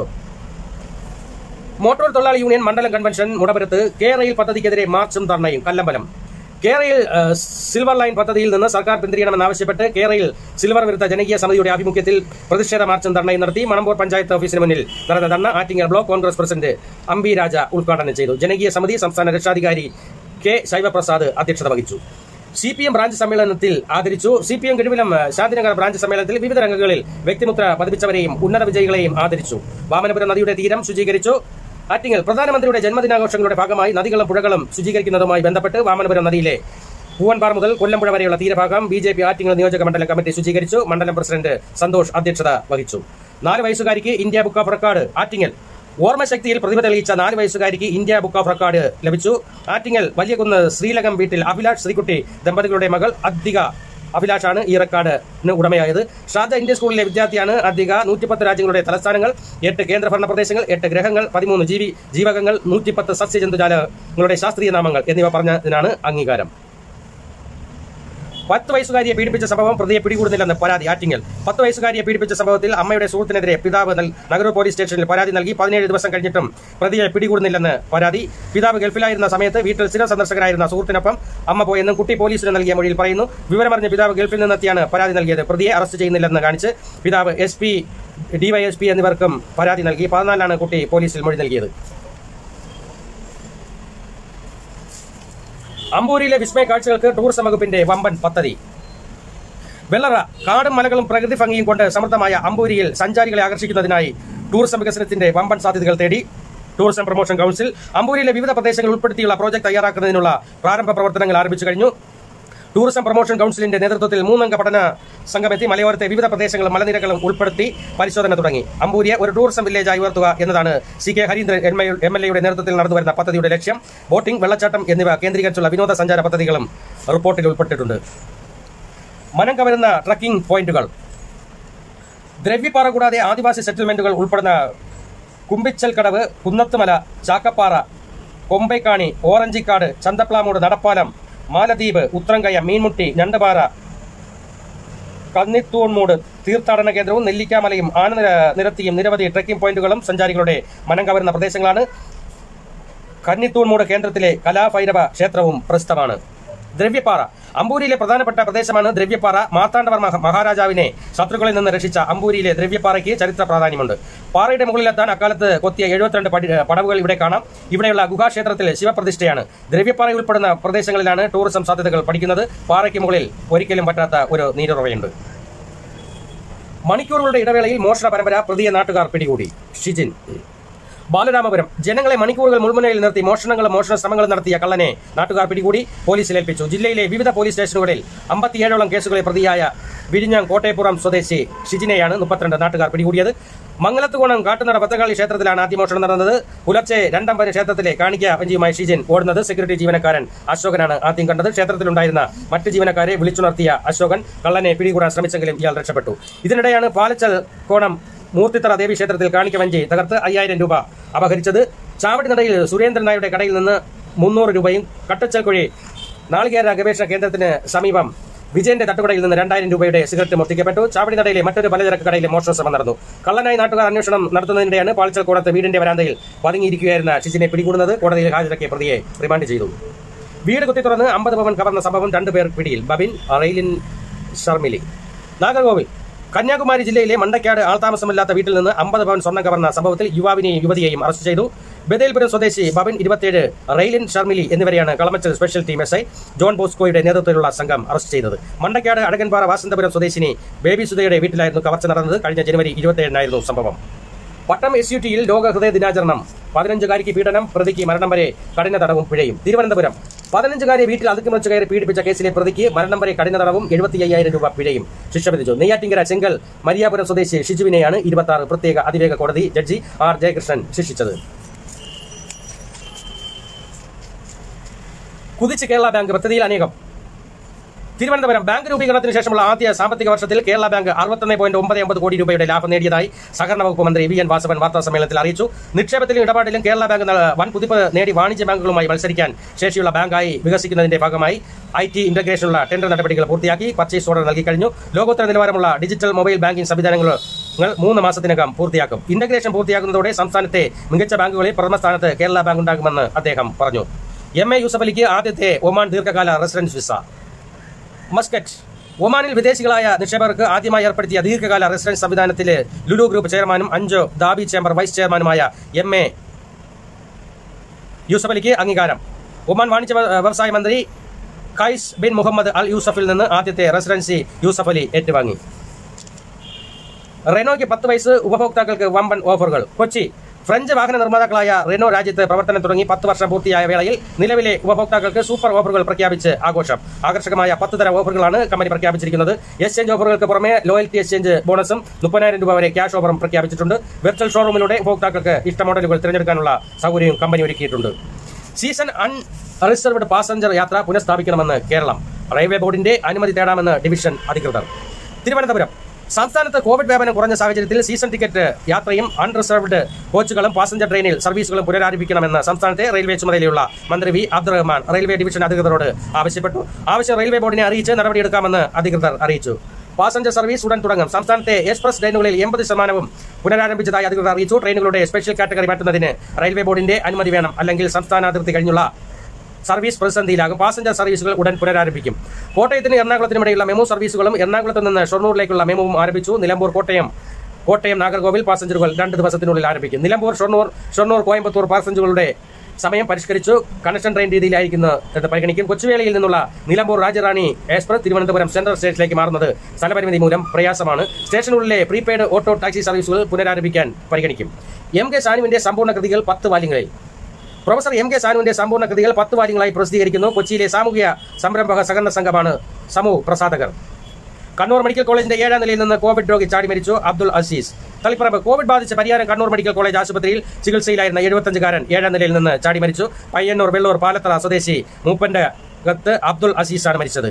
മോട്ടോർ തൊഴിലാളി യൂണിയൻ മണ്ഡലം കൺവെൻഷൻ മുടപുരത്ത്. കെ റെയിൽ പദ്ധതിക്കെതിരെ മാർച്ചും ധർണയും. Kallambalam K rail silver line പദ്ധതിയിൽ നിന്ന് സർക്കാർ പിന്തിരിയണമെന്നാവശ്യപ്പെട്ട് കെ റെയിൽ സിൽവർ വിരുദ്ധ ജനകീയ സമിതിയുടെ ആഭിമുഖ്യത്തിൽ പ്രതിഷേധ മാർച്ചും ധർണയും നടത്തി. മണമ്പൂർ പഞ്ചായത്ത് ഓഫീസിന് മുന്നിൽ നടന്ന ധർണ ആറ്റിങ്ങൽ ബ്ലോക്ക് കോൺഗ്രസ് പ്രസിഡന്റ് അമ്പി രാജ ഉദ്ഘാടനം ചെയ്തു. ജനകീയ സമിതി സംസ്ഥാന രക്ഷാധികാരി കെ ശൈവപ്രസാദ് അധ്യക്ഷത വഹിച്ചു. സി പി എം ബ്രാഞ്ച് സമ്മേളനത്തിൽ ആദരിച്ചു. C P M Kizhuvilam Shanthinagar branch സമ്മേളനത്തിൽ വിവിധ രംഗങ്ങളിൽ വ്യക്തിമുദ്ര പതിപ്പിച്ചവരെയും ഉന്നത വിജയികളെയും ആദരിച്ചു. വാമനപുരം നദിയുടെ തീരം ശുചീകരിച്ചു. ആറ്റിങ്ങൽ പ്രധാനമന്ത്രിയുടെ ജന്മദിനാഘോഷങ്ങളുടെ ഭാഗമായി നദികളും പുഴകളും ശുചീകരിക്കുന്നതുമായി ബന്ധപ്പെട്ട് വാമനപുരം നദിയിലെ പൂവൻപാറ മുതൽ കൊല്ലംപുഴ വരെയുള്ള തീരഭാഗം ബി ജെ പി ആറ്റിങ്ങൽ നിയോജക മണ്ഡലം കമ്മിറ്റി ശുചീകരിച്ചു. മണ്ഡലം പ്രസിഡന്റ് സന്തോഷ് അധ്യക്ഷത വഹിച്ചു. നാല് വയസ്സുകാരിക്ക് India book of record. Attingal ഓർമ്മശക്തിയിൽ പ്രതിഭ തെളിയിച്ച നാല് വയസ്സുകാരിക്ക് ഇന്ത്യ ബുക്ക് ഓഫ് റെക്കോർഡ് ലഭിച്ചു. ആറ്റിങ്ങൽ വലിയകുന്ന് ശ്രീലകം വീട്ടിൽ അഭിലാഷ് ശ്രീകുട്ടി ദമ്പതികളുടെ മകൾ അദ്ദിക അഭിലാഷാണ് ഈ റെക്കോർഡിന് ഉടമയായത്. ഷാർജ ഇന്ത്യൻ സ്കൂളിലെ വിദ്യാർത്ഥിയാണ് അദ്ദിക. നൂറ്റിപ്പത്ത് രാജ്യങ്ങളുടെ തലസ്ഥാനങ്ങൾ, എട്ട് കേന്ദ്രഭരണ പ്രദേശങ്ങൾ, എട്ട് ഗ്രഹങ്ങൾ, പതിമൂന്ന് ജീവി ജീവകങ്ങൾ, നൂറ്റിപ്പത്ത് സസ്യജന്തുജാലങ്ങളുടെ ശാസ്ത്രീയ നാമങ്ങൾ എന്നിവ പറഞ്ഞതിനാണ് അംഗീകാരം. പത്ത് വയസ്സുകാരിയെ പീഡിപ്പിച്ച സംഭവം പ്രതിയെ പിടികൂടുന്നില്ലെന്ന് പരാതി. ആറ്റിങ്ങൽ പത്ത് വയസ്സുകാരിയെ പീഡിപ്പിച്ച സംഭവത്തിൽ അമ്മയുടെ സുഹൃത്തിനെതിരെ പിതാവ് നഗരൂർ പോലീസ് സ്റ്റേഷനിൽ പരാതി നൽകി. പതിനേഴ് ദിവസം കഴിഞ്ഞിട്ടും പ്രതിയെ പിടികൂടുന്നില്ലെന്ന് പരാതി. പിതാവ് ഗൾഫിലായിരുന്ന സമയത്ത് വീട്ടിൽ സ്ഥിരം സന്ദർശകരായിരുന്ന സുഹൃത്തിനൊപ്പം അമ്മ പോയെന്നും കുട്ടി പോലീസിന് നൽകിയ മൊഴിയിൽ പറയുന്നു. വിവരമറിഞ്ഞ് പിതാവ് ഗൾഫിൽ നിന്നെത്തിയാണ് പരാതി നൽകിയത്. പ്രതിയെ അറസ്റ്റ് ചെയ്യുന്നില്ലെന്ന് കാണിച്ച് പിതാവ്, എസ് പി, ഡിവൈഎസ്പി എന്നിവർക്കും പരാതി നൽകി. പതിനാലിനാണ് കുട്ടി പോലീസിൽ മൊഴി നൽകിയത്. അമ്പൂരിയിലെ വിസ്മയ കാഴ്ചകൾക്ക് ടൂറിസം വകുപ്പിന്റെ വമ്പൻ പദ്ധതി. വെള്ളറ കാടും മലകളും പ്രകൃതി ഭംഗിയും കൊണ്ട് സമൃദ്ധമായ അമ്പൂരിയിൽ സഞ്ചാരികളെ ആകർഷിക്കുന്നതിനായി ടൂറിസം വികസനത്തിന്റെ വമ്പൻ സാധ്യതകൾ തേടി ടൂറിസം പ്രൊമോഷൻ കൌൺസിൽ അമ്പൂരിയിലെ വിവിധ പ്രദേശങ്ങൾ ഉൾപ്പെടുത്തിയുള്ള പ്രോജക്ട് തയ്യാറാക്കുന്നതിനുള്ള പ്രാരംഭ പ്രവർത്തനങ്ങൾ ആരംഭിച്ചു കഴിഞ്ഞു. ടൂറിസം പ്രൊമോഷൻ കൌൺസിലിന്റെ നേതൃത്വത്തിൽ മൂന്നംഗ പഠന സംഘമെത്തി മലയോരത്തെ വിവിധ പ്രദേശങ്ങളും മലനിരകളും ഉൾപ്പെടുത്തി പരിശോധന തുടങ്ങി. അമ്പൂരിയെ ഒരു ടൂറിസം വില്ലേജായി ഉയർത്തുക എന്നതാണ് C K Harindran M L എയുടെ നേതൃത്വത്തിൽ നടന്നുവരുന്ന പദ്ധതിയുടെ ലക്ഷ്യം. ബോട്ടിംഗ്, വെള്ളച്ചാട്ടം എന്നിവ കേന്ദ്രീകരിച്ചുള്ള വിനോദസഞ്ചാര പദ്ധതികളും റിപ്പോർട്ടിൽ ഉൾപ്പെട്ടിട്ടുണ്ട്. മനം കവരുന്ന ട്രക്കിംഗ് പോയിന്റുകൾ. ദ്രവ്യപ്പാറ കൂടാതെ ആദിവാസി സെറ്റിൽമെന്റുകൾ ഉൾപ്പെടുന്ന കുമ്പിച്ചൽക്കടവ്, കുന്നത്തുമല, ചാക്കപ്പാറ, കൊമ്പൈക്കാണി, ഓറഞ്ചിക്കാട്, ചന്തപ്ലാമൂട്, നടപ്പാലം, മാലദ്വീപ്, ഉത്രങ്കയ, മീൻമുട്ടി, ഞണ്ടുപാറ, കന്നിത്തൂൺമൂട് തീർത്ഥാടന കേന്ദ്രവും നെല്ലിക്കാമലയും ആനനിരത്തിയും നിരവധി ട്രക്കിംഗ് പോയിന്റുകളും സഞ്ചാരികളുടെ മനം കവരുന്ന പ്രദേശങ്ങളാണ്. കന്നിത്തൂൺമൂട് കേന്ദ്രത്തിലെ കലാഭൈരവ ക്ഷേത്രവും പ്രസിദ്ധമാണ്. ദ്രവ്യപ്പാറ അമ്പൂരിയിലെ പ്രധാനപ്പെട്ട പ്രദേശമാണ് ദ്രവ്യപ്പാറ. മാർത്താണ്ഡവർമ്മ മഹാരാജാവിനെ ശത്രുക്കളിൽ നിന്ന് രക്ഷിച്ച അമ്പൂരിയിലെ ദ്രവ്യപ്പാറയ്ക്ക് ചരിത്ര പ്രാധാന്യമുണ്ട്. പാറയുടെ മുകളിലെത്താൻ അക്കാലത്ത് കൊത്തിയ എഴുപത്തിരണ്ട് പടവുകൾ ഇവിടെ കാണാം. ഇവിടെയുള്ള ഗുഹാക്ഷേത്രത്തിൽ ശിവപ്രതിഷ്ഠയാണ്. ദ്രവ്യപ്പാറ ഉൾപ്പെടുന്ന പ്രദേശങ്ങളിലാണ് ടൂറിസം സാധ്യതകൾ പഠിക്കുന്നത്. പാറയ്ക്ക് മുകളിൽ ഒരിക്കലും പറ്റാത്ത ഒരു നീരുറവയുണ്ട്. മണിക്കൂറുകളുടെ ഇടവേളയിൽ മോഷണ പരമ്പര, പ്രതിയെ നാട്ടുകാർ പിടികൂടി. ഷിജിൻ. ബാലരാമപുരം ജനങ്ങളെ മണിക്കൂറുകൾ മുൾമുനയിൽ നിർത്തി മോഷണങ്ങളും മോഷണ ശ്രമങ്ങളും നടത്തിയ കള്ളനെ നാട്ടുകാർ പിടികൂടി പോലീസിലേൽപ്പിച്ചു. ജില്ലയിലെ വിവിധ പോലീസ് സ്റ്റേഷനുകളിൽ അമ്പത്തിയേഴോളം കേസുകളിൽ പ്രതിയായ വിഴിഞ്ഞം കോട്ടയപ്പുറം സ്വദേശി ഷിജിനെയാണ് മുപ്പത്തിരണ്ട് നാട്ടുകാർ പിടികൂടിയത്. മംഗലത്തുകോണം കാട്ടുനട ഭദ്രകാളി ക്ഷേത്രത്തിലാണ് ആദ്യ മോഷണം നടന്നത്. പുലർച്ചെ രണ്ടമ്പര ക്ഷേത്രത്തിലെ കാണിക്ക വഞ്ചിയുമായി ഷിജിൻ ഓടുന്നത് സെക്യൂരിറ്റി ജീവനക്കാരൻ അശോകനാണ് ആദ്യം കണ്ടത്. ക്ഷേത്രത്തിലുണ്ടായിരുന്ന മറ്റ് ജീവനക്കാരെ വിളിച്ചുണർത്തിയ അശോകൻ കള്ളനെ പിടികൂടാൻ ശ്രമിച്ചെങ്കിലും ഇയാൾ രക്ഷപ്പെട്ടു. ഇതിനിടെയാണ് പാലച്ചൽ കോണം മൂർത്തിത്തറ ദേവി ക്ഷേത്രത്തിൽ കാണിക്ക വഞ്ചി തകർത്ത് അയ്യായിരം രൂപ അപഹരിച്ചത്. ചാവടിനടയിൽ സുരേന്ദ്രൻ നായരുടെ കടയിൽ നിന്ന് മുന്നൂറ് രൂപയും കട്ടച്ചൽക്കുഴി നാളികേര ഗവേഷണ കേന്ദ്രത്തിന് സമീപം വിജയന്റെ തട്ടുകടയിൽ നിന്ന് രണ്ടായിരം രൂപയുടെ സിഗരറ്റ് മോഷ്ടിക്കപ്പെട്ടു. ചാവടിനടയിലെ മറ്റൊരു പലചരക്ക് കടയിലെ മോഷണ ശ്രമം നടന്നു. കള്ളനായി നാട്ടുകാർ അന്വേഷണം നടത്തുന്നതിനിടെയാണ് പാലച്ചൽ കോണത്ത് വീടിന്റെ വരാന്തയിൽ പതുങ്ങിയിരിക്കുകയായിരുന്ന ഷിജിനെ പിടികൂടുന്നത്. കോടതിയിൽ ഹാജരാക്കിയ പ്രതിയെ റിമാൻഡ് ചെയ്തു. വീട് കുത്തി തുറന്ന് അമ്പത് പവൻ കവർന്ന സംഭവം, രണ്ടുപേർ പിടിയിൽ. ബബിൻ, റെയിലിൻ ഷർമിലി. നാഗർകോവിൽ കന്യാകുമാരി ജില്ലയിലെ മണ്ടക്കാട് ആൾതാമസമില്ലാത്ത വീട്ടിൽ നിന്ന് അമ്പത് പവൻ സ്വർണ്ണം കവർന്ന സംഭവത്തിൽ യുവാവിനെയും യുവതിയെയും അറസ്റ്റ് ചെയ്തു. ബദേൽപുരം സ്വദേശി ബബിൻ ഇരുപത്തിയേഴ്, റെയിലിൻ ഷർമിലി എന്നിവരെയാണ് Kalamachal special team S I John ബോസ്കോയുടെ നേതൃത്വത്തിലുള്ള സംഘം അറസ്റ്റ് ചെയ്തത്. മണ്ടക്കാട് അടകൻപാറ വാസന്തപുരം സ്വദേശിനി ബേബി സുധയുടെ വീട്ടിലായിരുന്നു കവർച്ച നടന്നത്. കഴിഞ്ഞ ജനുവരി ഇരുപത്തിയേഴിനായിരുന്നു സംഭവം. പട്ടം എസ് യു ടിയിൽ ലോക ഹൃദയ ദിനാചരണം. പതിനഞ്ചുകാരിക്ക് പീഡനം, പ്രതിക്ക് മരണം വരെ കഠിന തടവും പിഴയും. തിരുവനന്തപുരം പതിനഞ്ചുകാരെ വീട്ടിൽ അതിക്രമിച്ചു കയറി പീഡിപ്പിച്ച കേസിലെ പ്രതിക്ക് മരണം വരെ കഠിന തടവും എഴുപത്തി അയ്യായിരം രൂപ പിഴയും ശിക്ഷ വിധിച്ചു. നെയ്യാറ്റിങ്കര ചെങ്കൽ മരിയാപുരം സ്വദേശി ഷിജുവിനെയാണ് ഇരുപത്തി ആറ് പ്രത്യേക അതിവേഗ കോടതി ജഡ്ജി ആർ ജയകൃഷ്ണൻ ശിക്ഷിച്ചത്. കുതിച്ച് കേരള ബാങ്ക്, പദ്ധതിയിൽ അനേകം. തിരുവനന്തപുരം ബാങ്ക് രൂപീകരണത്തിന് ശേഷമുള്ള ആദ്യ സാമ്പത്തിക വർഷത്തിൽ കേരള ബാങ്ക് അറുപത്തൊന്ന് പോയിന്റ് ഒമ്പത് ഒമ്പത് കോടി രൂപയുടെ ലാഭം നേടിയതായി സഹകരണ വകുപ്പ് മന്ത്രി വി എൻ വാസവൻ വാർത്താ സമ്മേളനത്തിൽ അറിയിച്ചു. നിക്ഷേപത്തിലും ഇടപാടിലും കേരള ബാങ്ക് വൻ കുതിപ്പ് നേടി വാണിജ്യ ബാങ്കുകളുമായി മത്സരിക്കാൻ ശേഷിയുള്ള ബാങ്കായി വികസിക്കുന്നതിന്റെ ഭാഗമായി ഐ ടി ഇന്റഗ്രേഷനുള്ള ടെൻഡർ നടപടികൾ പൂർത്തിയാക്കി. പർച്ചേസ് ഓർഡർ നൽകി കഴിഞ്ഞു. ലോകോത്തര നിലവാരമുള്ള ഡിജിറ്റൽ മൊബൈൽ ബാങ്കിംഗ് സംവിധാനങ്ങൾ മൂന്ന് മാസത്തിനകം പൂർത്തിയാക്കും. ഇന്റഗ്രേഷൻ പൂർത്തിയാക്കുന്നതോടെ സംസ്ഥാനത്തെ മികച്ച ബാങ്കുകളിൽ പ്രഥമ സ്ഥാനത്ത് കേരള ബാങ്ക് ഉണ്ടാകുമെന്ന് അദ്ദേഹം പറഞ്ഞു. എം എ യൂസഫ് അലിക്ക് ആദ്യത്തെ ഒമാൻ ദീർഘകാല റെസിഡൻസ് വിസ. മസ്കറ്റ് ഒമാനിൽ വിദേശികളായ നിക്ഷേപകർക്ക് ആദ്യമായി ഏർപ്പെടുത്തിയ ദീർഘകാല റെസിഡൻസ് സംവിധാനത്തിലെ ലുലു ഗ്രൂപ്പ് ചെയർമാനും അഞ്ചോ ദാബി ചേംബർ വൈസ് ചെയർമാനുമായ എം എ യൂസഫ് അലിക്ക് അംഗീകാരം. ഒമാൻ വാണിജ്യ വ്യവസായ മന്ത്രി ഖൈസ് ബിൻ മുഹമ്മദ് അൽ യൂസഫിൽ നിന്ന് ആദ്യത്തെ റെസിഡൻസി യൂസഫ് അലി ഏറ്റുവാങ്ങി. റെനോയ്ക്ക് പത്ത് വയസ്സ് ഉപഭോക്താക്കൾക്ക് വമ്പൻ ഓഫറുകൾ. കൊച്ചി ഫ്രഞ്ച് വാഹന നിർമ്മാതാക്കളായ റെനോ രാജ്യത്ത് പ്രവർത്തനം തുടങ്ങി പത്ത് വർഷം പൂർത്തിയായ വേളയിൽ നിലവിലെ ഉപഭോക്താക്കൾക്ക് സൂപ്പർ ഓഫറുകൾ പ്രഖ്യാപിച്ച് ആഘോഷം. ആകർഷകമായ പത്ത് തരം ഓഫറുകളാണ് കമ്പനി പ്രഖ്യാപിച്ചിരിക്കുന്നത്. എക്സ്ചേഞ്ച് ഓഫറുകൾക്ക് പുറമെ ലോയൽറ്റി എക്സ്ചേഞ്ച് ബോണസും മുപ്പതിനായിരം രൂപ വരെ ക്യാഷ് ഓഫറും പ്രഖ്യാപിച്ചിട്ടുണ്ട്. വെർച്വൽ ഷോറൂമിലൂടെ ഉപഭോക്താക്കൾക്ക് ഇഷ്ട മോഡലുകൾ തിരഞ്ഞെടുക്കാനുള്ള സൗകര്യവും കമ്പനി ഒരുക്കിയിട്ടുണ്ട്. സീസൺ അൺറിസർവ്ഡ് പാസഞ്ചർ യാത്ര പുനഃസ്ഥാപിക്കണമെന്ന് കേരളം. റെയിൽവേ ബോർഡിന്റെ അനുമതി തേടാമെന്ന് ഡിവിഷൻ അധികൃതർ. തിരുവനന്തപുരം സംസ്ഥാനത്ത് കോവിഡ് വ്യാപനം കുറഞ്ഞ സാഹചര്യത്തിൽ സീസൺ ടിക്കറ്റ് യാത്രയും അൺറിസർവ്ഡ് കോച്ചുകളും പാസഞ്ചർ ട്രെയിനിൽ സർവീസുകളും പുനരാരംഭിക്കണമെന്ന് സംസ്ഥാനത്തെ റെയിൽവേ ചുമതലയുള്ള മന്ത്രി വി അബ്ദുറഹ്മാൻ റെയിൽവേ ഡിവിഷൻ അധികൃതരോട് ആവശ്യപ്പെട്ടു. ആവശ്യം റെയിൽവേ ബോർഡിനെ അറിയിച്ച് നടപടിയെടുക്കാമെന്ന് അധികൃതർ അറിയിച്ചു. പാസഞ്ചർ സർവീസ് ഉടൻ തുടങ്ങും. സംസ്ഥാനത്തെ എക്സ്പ്രസ് ട്രെയിനുകളിൽ എൺപത് ശതമാനവും പുനരാരംഭിച്ചതായി അധികൃതർ അറിയിച്ചു. ട്രെയിനുകളുടെ സ്പെഷ്യൽ കാറ്റഗറി മാറ്റുന്നതിന് റെയിൽവേ ബോർഡിന്റെ അനുമതി വേണം. അല്ലെങ്കിൽ സംസ്ഥാന അതിർത്തി കഴിഞ്ഞുള്ള സർവീസ് പ്രതിസന്ധിയിലാകും. പാസഞ്ചർ സർവീസുകൾ ഉടൻ പുനരാരംഭിക്കും. കോട്ടയത്തിന് എറണാകുളത്തിനുമിടയിലുള്ള മെമു സർവീസുകളും എറണാകുളത്ത് നിന്ന് ഷൊർണൂരിലേക്കുള്ള മെമുവും ആരംഭിച്ചു. നിലമ്പൂർ കോട്ടയം കോട്ടയം നാഗർകോവിൽ പാസഞ്ചറുകൾ രണ്ട് ദിവസത്തിനുള്ളിൽ ആരംഭിക്കും. നിലമ്പൂർ ഷൊർണൂർ ഷൊർണൂർ കോയമ്പത്തൂർ പാസഞ്ചറുകളുടെ സമയം പരിഷ്കരിച്ചു. കണക്ഷൻ ട്രെയിൻ രീതിയിലായിരിക്കുന്ന പരിഗണിക്കും. കൊച്ചുവേളിയിൽ നിന്നുള്ള നിലമ്പൂർ രാജറാണി എക്സ്പ്രസ് തിരുവനന്തപുരം സെൻട്രൽ സ്റ്റേഷനിലേക്ക് മാറുന്നത് സ്ഥലപരിമിതി മൂലം പ്രയാസമാണ്. സ്റ്റേഷനുള്ളിലെ പ്രീപെയ്ഡ് ഓട്ടോ ടാക്സി സർവീസുകൾ പുനരാരംഭിക്കാൻ പരിഗണിക്കും. എം കെ സാനുവിന്റെ സമ്പൂർണ്ണ കൃതികൾ പത്ത് വാല്യങ്ങളിൽ. പ്രൊഫസർ എം കെ സാനുവിന്റെ സമ്പൂർണ്ണ കൃതികൾ പത്ത് വാല്യങ്ങളായി പ്രസിദ്ധീകരിക്കുന്നു. കൊച്ചിയിലെ സാമൂഹിക സംരംഭക സഹകരണ സംഘമാണ് സമൂഹ പ്രസാധകർ. കണ്ണൂർ മെഡിക്കൽ കോളേജിന്റെ ഏഴാം നിലയിൽ നിന്ന് കോവിഡ് രോഗി ചാടി മരിച്ചു. അബ്ദുൾ അസീസ്. തളിപ്പറമ്പ് കോവിഡ് ബാധിച്ച പരിയാരം കണ്ണൂർ മെഡിക്കൽ കോളേജ് ആശുപത്രിയിൽ ചികിത്സയിലായിരുന്ന എഴുപത്തഞ്ചുകാരൻ ഏഴാം നിലയിൽ നിന്ന് ചാടി മരിച്ചു. പയ്യന്നൂർ വെള്ളൂർ പാലത്തറ സ്വദേശി മൂപ്പന്റെ കത്ത് അബ്ദുൾ അസീസാണ് മരിച്ചത്.